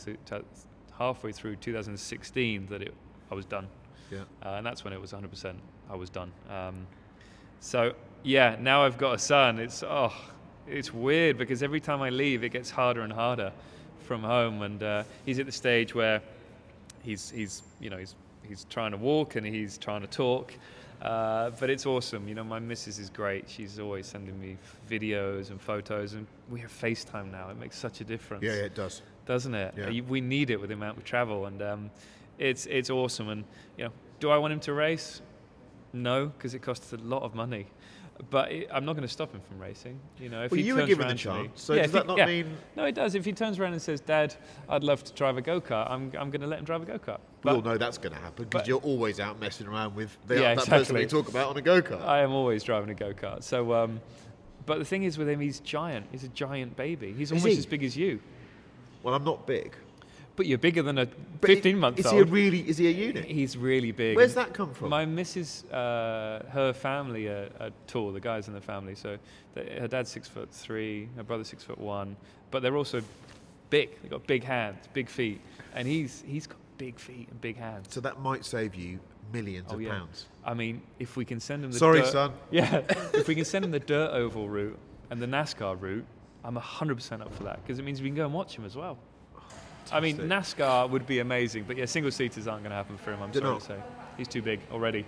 2016 that I was done. Yeah. And that's when it was 100%. I was done. So yeah, now I've got a son. It's weird because every time I leave, it gets harder and harder from home. And he's at the stage where he's trying to walk and he's trying to talk. But it's awesome. My missus is great. She's always sending me videos and photos, and we have FaceTime now. It makes such a difference. Yeah, it does. Doesn't it? Yeah. We need it with the amount we travel, and it's awesome. And do I want him to race? No, because it costs a lot of money. But I'm not going to stop him from racing. If he you were turns given the around to me- chance. So does that not mean? No, it does. If he turns around and says, "Dad, I'd love to drive a go-kart," I'm going to let him drive a go-kart. We all know that's going to happen because you're always out messing around with that exactly. person you talk about on a go-kart. I am always driving a go-kart. So, but the thing is with him, he's giant. He's a giant baby. He's almost as big as you. Well, I'm not big. But you're bigger than a 15-month-old. Is he a unit? He's really big. Where's that come from? My missus, her family are tall, the guys in the family. So her dad's 6'3", her brother's 6'1", but they're also big. They've got big hands, big feet, and he's got big feet and big hands. So that might save you millions of pounds. I mean, if we can send him the son. Yeah, if we can send him the dirt oval route and the NASCAR route, I'm 100% up for that because it means we can go and watch him as well. I mean, NASCAR would be amazing, but single-seaters aren't going to happen for him, I'm sorry to say. He's too big already.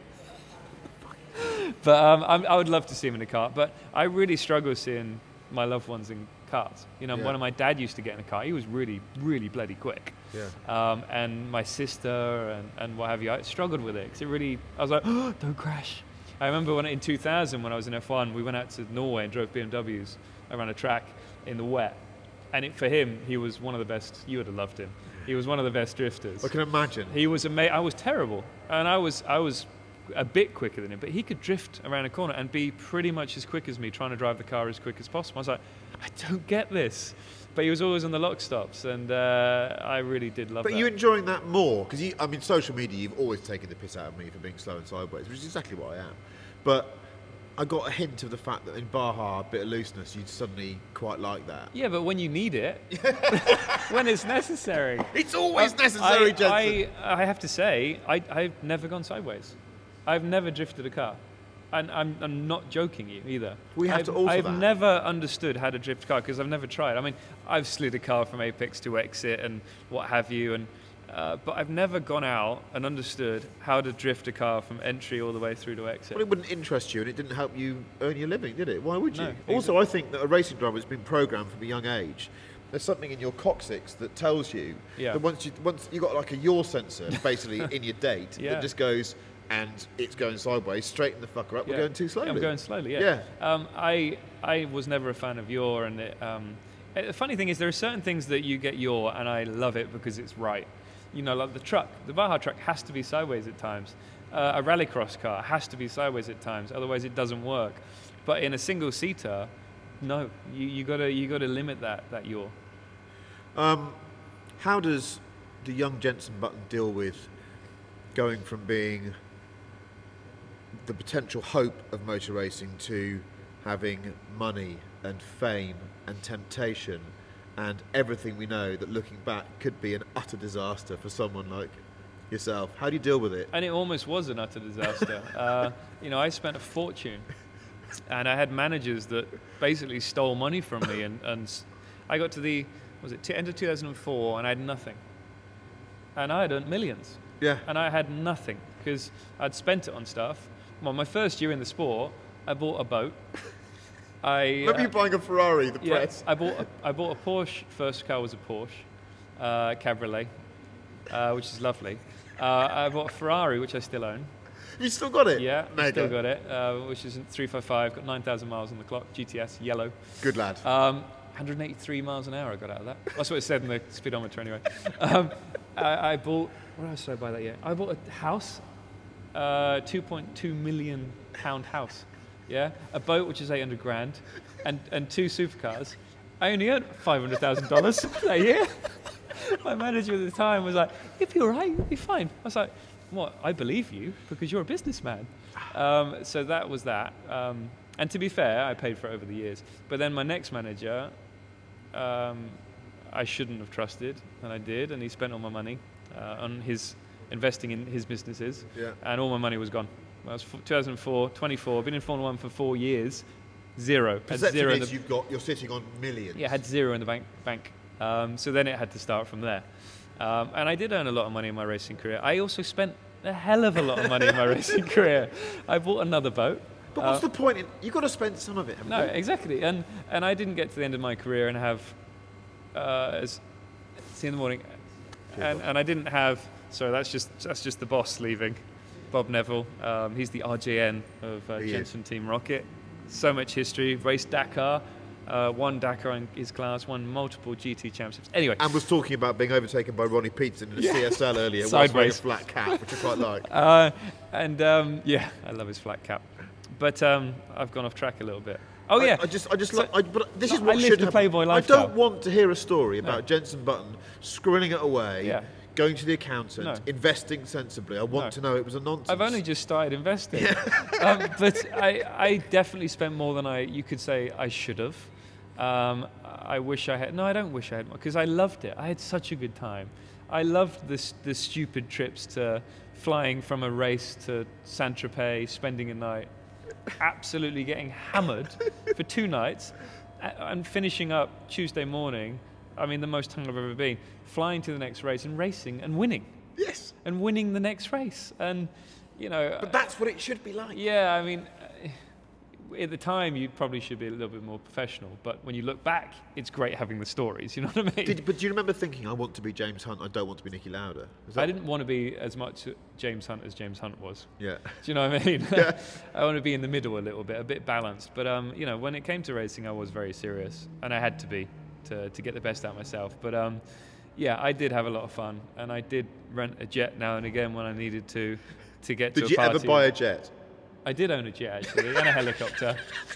But I would love to see him in a car, but I really struggle seeing my loved ones in cars. When my dad used to get in a car, he was really, really bloody quick. Yeah. And my sister and what have you, I struggled with it, because I was like, oh, don't crash. I remember in 2000, when I was in F1, we went out to Norway and drove BMWs around a track in the wet. And for him, he was one of the best. You would have loved him. He was one of the best drifters. I can imagine. He was amazing. I was terrible, and I was a bit quicker than him. But he could drift around a corner and be pretty much as quick as me, trying to drive the car as quick as possible. I was like, I don't get this. But he was always on the lock stops, and I really did love that. But are you enjoying that more? Because social media, you've always taken the piss out of me for being slow and sideways, which is exactly what I am. But I got a hint of the fact that in Baja, a bit of looseness, you'd suddenly quite like that. Yeah, but when you need it, when it's necessary. It's always necessary, Jenson. I have to say, I've never gone sideways. I've never drifted a car. And I'm not joking you either. I've never understood how to drift a car because I've never tried. I mean, I've slid a car from apex to exit and what have you, but I've never gone out and understood how to drift a car from entry all the way through to exit. Well, it wouldn't interest you, and it didn't help you earn your living, did it? Why would you? No, also, I think that a racing driver has been programmed from a young age. There's something in your coccyx that tells you that once you got like a yaw sensor basically in your date that just goes, and it's going sideways, straighten the fucker up. We're going too slowly. I'm going slowly. Yeah. I was never a fan of yaw, and the funny thing is there are certain things that you get yaw, and I love it because it's right. You know, like the Baja truck has to be sideways at times. A rallycross car has to be sideways at times, otherwise it doesn't work. But in a single seater, no, you gotta limit that yaw. How does the young Jenson Button deal with going from being the potential hope of motor racing to having money and fame and temptation and everything we know that looking back could be an utter disaster for someone like yourself? How do you deal with it? And it almost was an utter disaster. I spent a fortune, and I had managers that basically stole money from me, and I got to the end of 2004, and I had nothing, and I had earned millions. Yeah. And I had nothing because I'd spent it on stuff. Well, my first year in the sport, I bought a boat. Remember you buying a Ferrari, the press? I bought a Porsche. First car was a Porsche Cabriolet, which is lovely. I bought a Ferrari, which I still own. You still got it? Yeah, Mega. Still got it, which is a 355, got 9,000 miles on the clock, GTS, yellow. Good lad. 183 miles an hour I got out of that. That's what it said in the speedometer anyway. I bought, what else did I buy that year? I bought a house, £2.2 million house. Yeah, a boat which is 800 grand, and 2 supercars. I only earned $500,000 that year. My manager at the time was like, "You'll be all right. You'll be fine." I was like, "What? I believe you because you're a businessman." So that was that. And to be fair, I paid for it over the years. But then my next manager, I shouldn't have trusted, and I did, and he spent all my money on his investing in his businesses, and all my money was gone. Well, it was 2004, 24. I've been in Formula 1 for 4 years. Zero. Perception is you're sitting on millions. Yeah, I had zero in the bank. So then it had to start from there. And I did earn a lot of money in my racing career. I also spent a hell of a lot of money in my racing career. I bought another boat. But what's the point? You've got to spend some of it, haven't you? No, exactly. And I didn't get to the end of my career and have, see in the morning, and I didn't have, sorry, that's just the boss leaving, Bob Neville. He's the RJN of Jenson Team Rocket. So much history, raced Dakar, won Dakar in his class, won multiple GT championships. Anyway. And was talking about being overtaken by Ronnie Peterson in a CSL earlier. Sideways. Wearing a flat cap, which I quite like. I love his flat cap. But I've gone off track a little bit. Oh yeah. But this is what I should lived the happen. Playboy I lifestyle. don't want to hear a story about Jenson Button scribbling it away, going to the accountant, investing sensibly. I want to know it was a nonsense. I've only just started investing. But I definitely spent more than you could say I should have. I wish I had. No, I don't wish I had more because I loved it. I had such a good time. I loved the stupid trips to flying from a race to Saint-Tropez, spending a night, absolutely getting hammered for 2 nights, and finishing up Tuesday morning. I mean, the most hung I've ever been. Flying to the next race and racing and winning. Yes. And winning the next race. And, But that's what it should be like. Yeah, I mean, at the time, you probably should be a little bit more professional. But when you look back, it's great having the stories. You know what I mean? But do you remember thinking, I want to be James Hunt, I don't want to be Nicky Lauda? I didn't want to be as much James Hunt as James Hunt was. Yeah. Do you know what I mean? Yeah. I want to be in the middle a little bit, a bit balanced. But, when it came to racing, I was very serious. And I had to be to get the best out of myself. But, I did have a lot of fun. And I did rent a jet now and again when I needed to get to a party. Did you ever buy a jet? I did own a jet, actually, and a helicopter.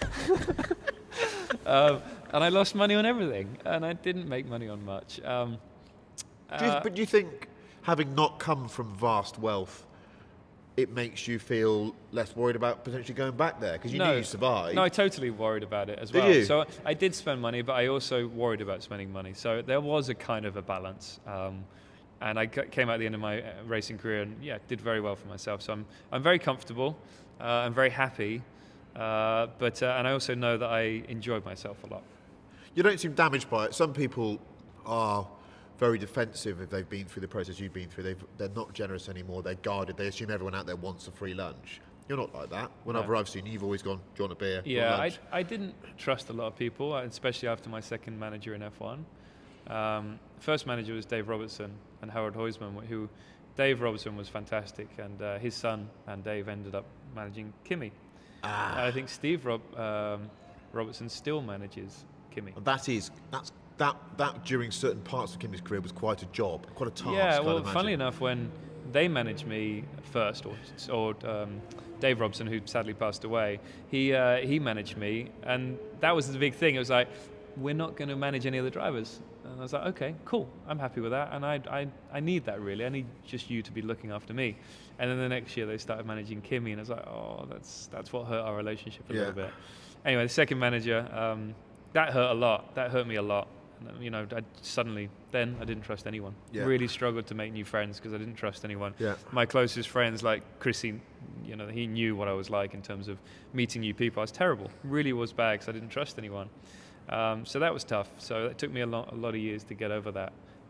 And I lost money on everything, and I didn't make money on much. But do you think, having not come from vast wealth, it makes you feel less worried about potentially going back there? Because you knew you'd survive. No, I totally worried about it as well. Did you? So I did spend money, but I also worried about spending money. So there was a kind of a balance. And I came out at the end of my racing career and, did very well for myself. So I'm very comfortable. I'm very happy, and I also know that I enjoyed myself a lot. You don't seem damaged by it. Some people are very defensive if they've been through the process you've been through. They're not generous anymore. They're guarded. They assume everyone out there wants a free lunch. You're not like that. Whenever I've seen you, you've always gone, do you want a beer? Yeah, I didn't trust a lot of people, especially after my second manager in F1. First manager was Dave Robertson and Howard Heusman, who Dave Robertson was fantastic, and his son and Dave ended up managing Kimi. I think Steve Robertson still manages Kimi. That during certain parts of Kimi's career was quite a job, quite a task. Yeah, well, funnily enough, when they managed me first, or Dave Robson, who sadly passed away, he managed me, and that was the big thing. It was like, we're not going to manage any of the drivers. And I was like, okay, cool, I'm happy with that, and I need that really. I need just you to be looking after me. And then the next year they started managing Kimi, and I was like, oh, that's what hurt our relationship a little bit. Anyway, the second manager, that hurt a lot. That hurt me a lot. And, you know, I didn't trust anyone. Yeah. Really struggled to make new friends because I didn't trust anyone. Yeah. My closest friends, like Chrissy, you know, he knew what I was like in terms of meeting new people. I was terrible. Really was bad because I didn't trust anyone. So that was tough. So it took me a lot of years to get over that.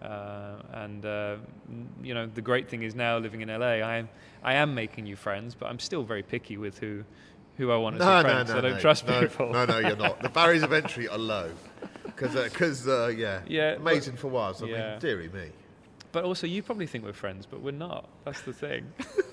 You know, the great thing is now living in LA, I am making new friends, but I'm still very picky with who I want as friends. I don't trust people. No, you're not. The barriers of entry are low. Because amazing for while. So I mean, dearie me. But also, you probably think we're friends, but we're not. That's the thing.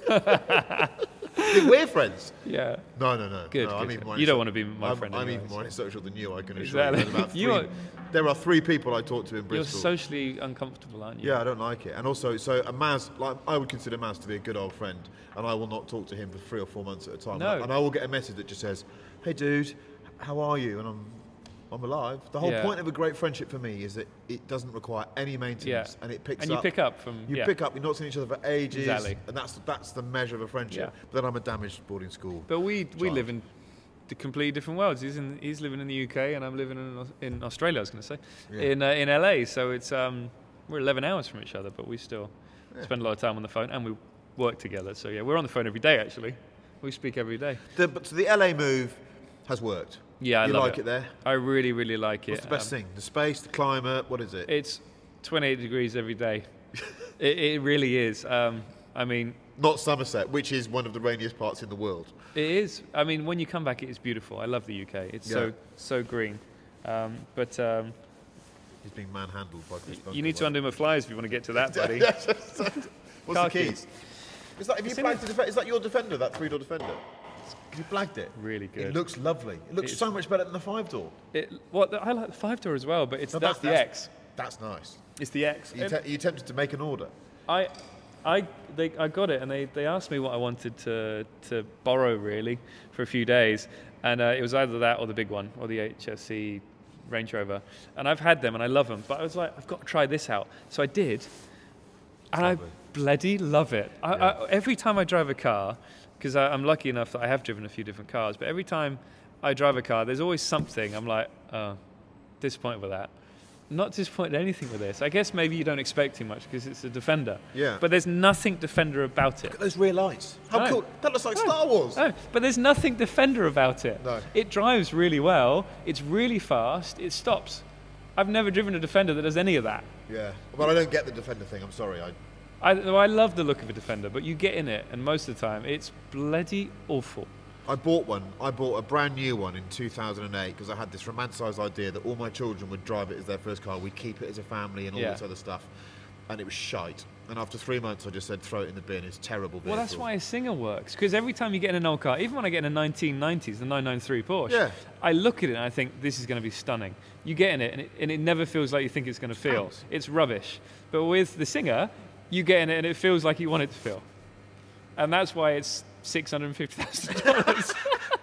We're friends. Yeah. No. Good. No, good. You don't want to be my friend. I'm anyway, even more social than you. I can assure you. There are 3 people I talk to in Bristol. You're socially uncomfortable, aren't you? Yeah, I don't like it. And also, so Maz, like I would consider Maz to be a good old friend, and I will not talk to him for 3 or 4 months at a time. No. And I will get a message that just says, "Hey, dude, how are you?" And I'm alive. The whole point of a great friendship for me is that it doesn't require any maintenance, and it picks up. And you pick up from. You pick up. You're not seeing each other for ages, exactly. And that's the measure of a friendship. Yeah. But then I'm a damaged boarding school. But we live in the completely different worlds. He's living in the UK, and I'm living in Australia. I was going to say in LA. So it's we're 11 hours from each other, but we still spend a lot of time on the phone, and we work together. So we're on the phone every day. Actually, we speak every day. So the LA move has worked. Yeah, I love it. You like it there? I really, really like it. What's the best thing? The space, the climate, what is it? It's 28 degrees every day. it really is. I mean... Not Somerset, which is one of the rainiest parts in the world. It is. I mean, when you come back, it is beautiful. I love the UK. It's so green. But... He's being manhandled by Chris Bunker. You need to undo my flies if you want to get to that, buddy. What's the keys? Is that your Defender, that 3-door Defender? You blagged it. Really good. It looks lovely. It looks so much better than the 5-door. I like the 5-door as well, but that's the X. That's nice. It's the X. Are you tempted to make an order? I got it, and they asked me what I wanted to borrow really for a few days, and it was either that or the big one, or the HSE Range Rover. And I've had them and I love them, but I was like, I've got to try this out. So I did, and I bloody love it. Every time I drive a car, because I'm lucky enough that I have driven a few different cars, but every time I drive a car, there's always something I'm like, oh, disappointed with that. Not disappointed in anything with this. I guess maybe you don't expect too much because it's a Defender. Yeah. But there's nothing Defender about it. Look at those rear lights. How cool. That looks like Star Wars. No, but there's nothing Defender about it. No. It drives really well. It's really fast. It stops. I've never driven a Defender that does any of that. Yeah. Well, I don't get the Defender thing. I'm sorry. I love the look of a Defender, but you get in it, and most of the time, it's bloody awful. I bought one. I bought a brand new one in 2008 because I had this romanticised idea that all my children would drive it as their first car. We'd keep it as a family and all this other stuff. And it was shite. And after 3 months, I just said, throw it in the bin. It's terrible vehicle. Well, that's why a Singer works. Because every time you get in an old car, even when I get in a 1990s, the 993 Porsche, I look at it and I think, this is going to be stunning. You get in it and it never feels like you think it's going to feel. It's rubbish. But with the Singer, you get in it and it feels like you want it to feel. And that's why it's $650,000.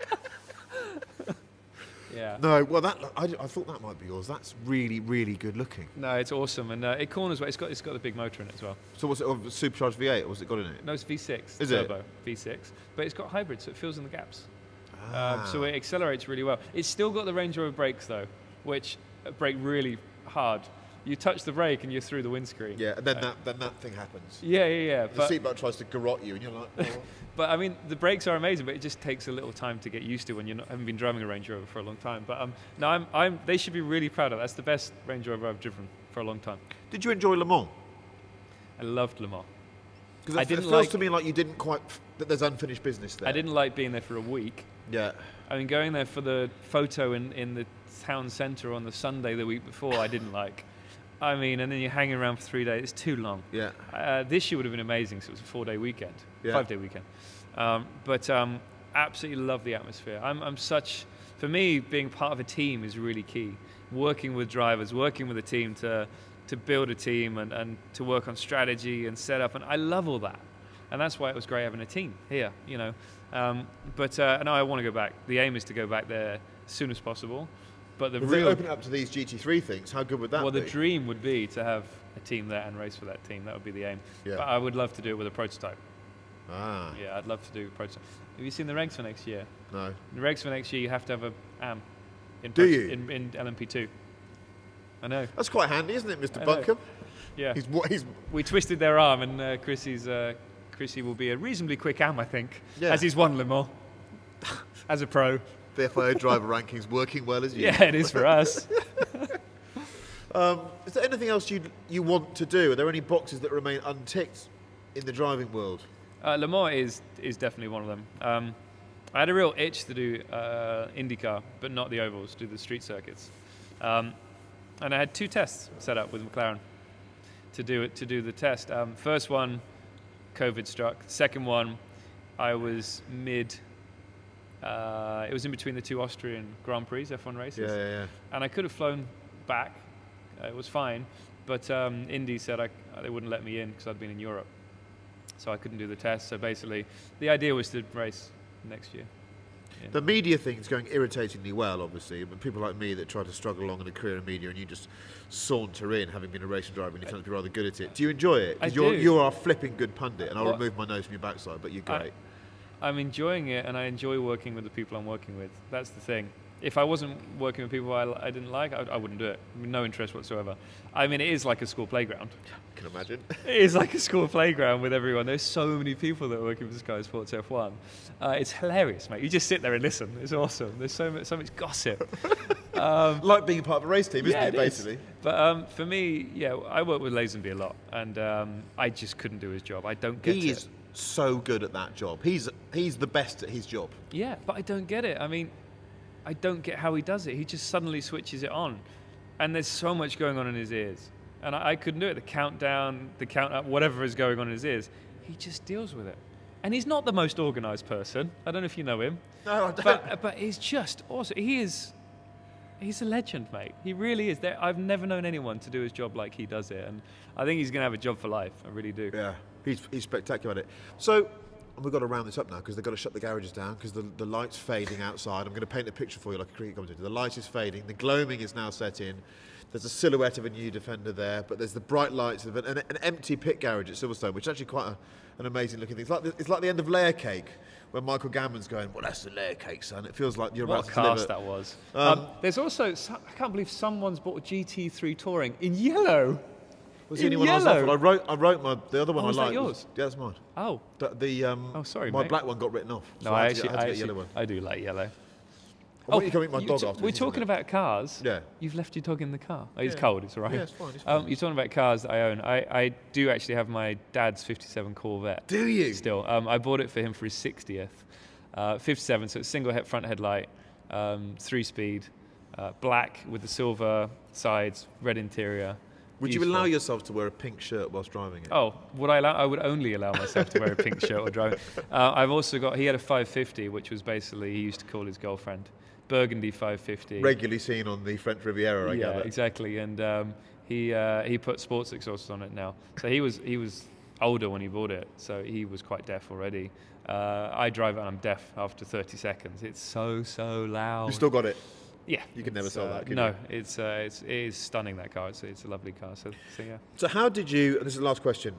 Yeah. No, well, I thought that might be yours. That's really, really good looking. No, it's awesome, and it corners well. It's got the big motor in it as well. So was it a supercharged V8, or was it got in it? No, it's V6. Is turbo, it? V6, but it's got hybrid, so it fills in the gaps. So it accelerates really well. It's still got the Range Rover brakes though, which brake really hard. You touch the brake and you're through the windscreen. Yeah, and then that thing happens. Yeah. The seatbelt tries to garrote you, and you're like, oh. But I mean, the brakes are amazing, but it just takes a little time to get used to when you haven't been driving a Range Rover for a long time. But no, they should be really proud of that. That's the best Range Rover I've driven for a long time. Did you enjoy Le Mans? I loved Le Mans. Because it feels to me like you didn't quite, that there's unfinished business there. I didn't like being there for a week. Yeah. I mean, going there for the photo in the town centre on the Sunday the week before, I didn't like. I mean, and then you're hanging around for 3 days. It's too long. Yeah. This year would have been amazing, so it was a 4-day weekend, Yeah. 5-day weekend. But absolutely love the atmosphere. For me, being part of a team is really key. Working with drivers, working with a team to build a team and to work on strategy and setup, and I love all that. And that's why it was great having a team here, you know. And I want to go back. The aim is to go back there as soon as possible. But If they open it up to these GT3 things, how good would that be? Well, the dream would be to have a team there and race for that team. That would be the aim. Yeah. But I would love to do it with a prototype. Ah. Yeah, I'd love to do a prototype. Have you seen the regs for next year? No. The regs for next year, you have to have a AM. Do you? In LMP2. I know. That's quite handy, isn't it, Mr. I know. Buncombe? Yeah. He's We twisted their arm, and Chrissy will be a reasonably quick AM, I think, Yeah. as he's won Le Mans as a pro. the FIA driver rankings working well as you. Yeah, it is for us. Is there anything else you want to do? Are there any boxes that remain unticked in the driving world? Le Mans is definitely one of them. I had a real itch to do IndyCar, but not the ovals, do the street circuits. And I had 2 tests set up with McLaren to do the test. First one, COVID struck. Second one, I was it was in between the 2 Austrian Grand Prix, F1 races. Yeah. And I could have flown back. It was fine. But Indy said they wouldn't let me in because I'd been in Europe. So I couldn't do the test. So basically, the idea was to race next year. Yeah. The media thing's going irritatingly well, obviously, but people like me that try to struggle along in a career in media and you just saunter in, having been a racing driver, and you tend to be rather good at it. Do you enjoy it? I Because do. you are a flipping good pundit, and I'll Well, remove my nose from your backside, but you're great. I'm enjoying it, and I enjoy working with the people I'm working with. That's the thing. If I wasn't working with people I didn't like, I wouldn't do it. No interest whatsoever. I mean, it is like a school playground. I can imagine. It is like a school playground with everyone. There's so many people that are working for Sky Sports F1. It's hilarious, mate. You just sit there and listen. It's awesome. There's so much gossip. Like being part of a race team, isn't it, basically? Is. But for me, yeah, I work with Lazenby a lot, and I just couldn't do his job. I don't get it. He is so good at that job. He's the best at his job. Yeah, but I don't get it. I mean, I don't get how he does it. He just suddenly switches it on. And there's so much going on in his ears. And I couldn't do it. The countdown, the count up, whatever is going on in his ears, he just deals with it. And he's not the most organised person. I don't know if you know him. No, I don't. But he's just awesome. He's a legend, mate. He really is. I've never known anyone to do his job like he does it. And I think he's going to have a job for life. I really do. Yeah, he's spectacular at it. So we've got to round this up now because they've got to shut the garages down because the light's fading outside. I'm going to paint a picture for you like a cricket commentator. The light is fading. The gloaming is now set in. There's a silhouette of a new Defender there, but there's the bright lights of an empty pit garage at Silverstone, which is actually quite an amazing looking thing. It's like the end of Layer Cake, when Michael Gambon's going, "Well, that's the Layer Cake, son." It feels like you're What about a to deliver. cast that was. There's also, I can't believe someone's bought a GT3 Touring in yellow. Was the only in one I was yellow. offered? I wrote the other one I was that liked. yours? Yeah, that's mine. Oh. Oh, sorry, my mate. black one got written off. So No, I I had to get a yellow one. I do like yellow. I want you to come meet my dog after. We're talking about cars. Yeah. You've left your dog in the car. Oh, he's Yeah. cold. It's all right. Yeah, it's fine, it's fine. You're talking about cars that I own. I do actually have my dad's 57 Corvette. Do you? Still. I bought it for him for his 60th. 57, so it's single front headlight, 3-speed, black with the silver sides, red interior. Would you Beautiful. allow yourself to wear a pink shirt whilst driving it? Oh, would I allow? I would only allow myself to wear a pink shirt or drive. I've also got. He had a 550, which was basically he used to call his girlfriend. Burgundy 550. Regularly seen on the French Riviera, I Yeah, gather. exactly. And he put sports exhaust on it now. So he was older when he bought it, so he was quite deaf already. I drive it and I'm deaf after 30 seconds. It's so loud. You still got it? Yeah. You can never sell that, can no, you? it is stunning, that car. It's a lovely car. So yeah. So how did you, and this is the last question,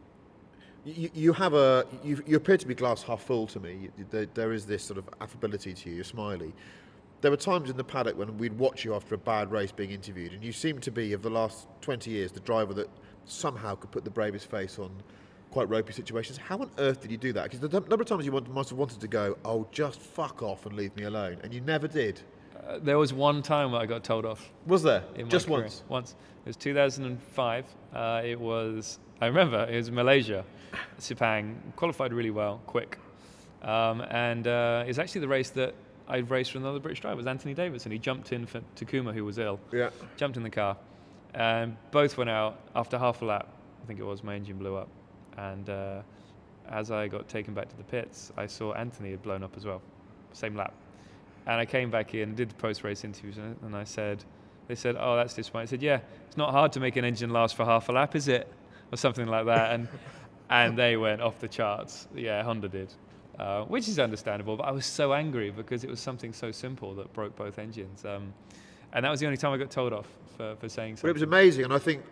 you appear to be glass half full to me. There is this sort of affability to you, you're smiley. There were times in the paddock when we'd watch you after a bad race being interviewed, and you seem to be, of the last 20 years, the driver that somehow could put the bravest face on quite ropey situations. How on earth did you do that? Because the number of times you must have wanted to go, "Oh, just fuck off and leave me alone," and you never did. There was one time where I got told off. Was there? In my Just career. once? Once. It was 2005. I remember, it was Malaysia. Sepang, qualified really well, quick. And it was actually the race that I raced with another British driver. It was Anthony Davidson. He jumped in for Takuma, who was ill. Yeah. Jumped in the car. And both went out after half a lap. I think it was, my engine blew up. And as I got taken back to the pits, I saw Anthony had blown up as well, same lap. And I came back in, did the post-race interviews, and they said, oh, that's disappointing. I said, yeah, it's not hard to make an engine last for half a lap, is it? Or something like that. And they went off the charts. Yeah, Honda did, which is understandable. But I was so angry because it was something so simple that broke both engines. And that was the only time I got told off for saying something. But it was amazing, and I think,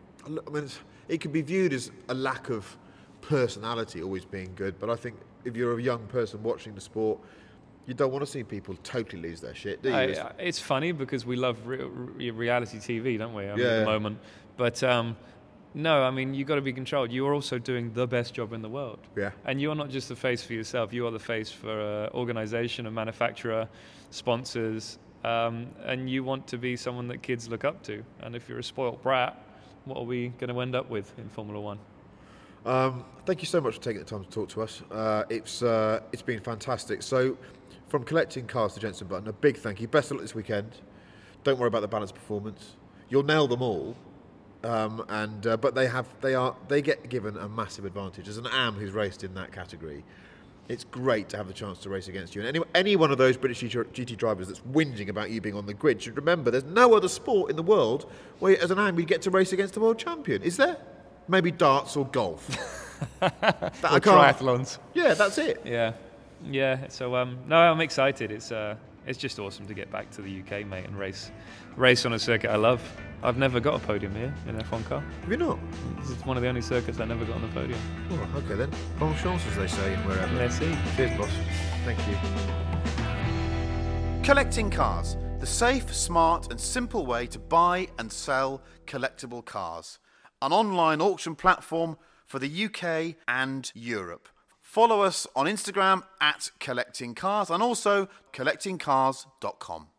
it could be viewed as a lack of personality always being good, but I think if you're a young person watching the sport, you don't want to see people totally lose their shit, do you? It's funny because we love reality TV, don't we? At the moment. But no, I mean, you've got to be controlled. You are also doing the best job in the world. Yeah. And you're not just the face for yourself. You are the face for an organisation, a manufacturer, sponsors, and you want to be someone that kids look up to. And if you're a spoilt brat, what are we going to end up with in Formula One? Thank you so much for taking the time to talk to us. It's been fantastic. So, from collecting cars to Jenson Button, a big thank you. Best of luck this weekend. Don't worry about the balanced performance. You'll nail them all. But they get given a massive advantage. As an AM who's raced in that category, it's great to have the chance to race against you. And any one of those British GT drivers that's whinging about you being on the grid should remember there's no other sport in the world where, as an AM, you get to race against the world champion. Is there? Maybe darts or golf. Or triathlons. Yeah, that's it. Yeah. So no, I'm excited. It's just awesome to get back to the UK, mate, and race on a circuit I love. I've never got a podium here in an F1 car. Have you not? This is one of the only circuits I never got on the podium. Oh, okay then. Bon chance, as they say, in wherever. Let's see. Cheers, boss. Thank you. Collecting Cars, the safe, smart and simple way to buy and sell collectible cars. An online auction platform for the UK and Europe. Follow us on Instagram @collectingcars and also collectingcars.com.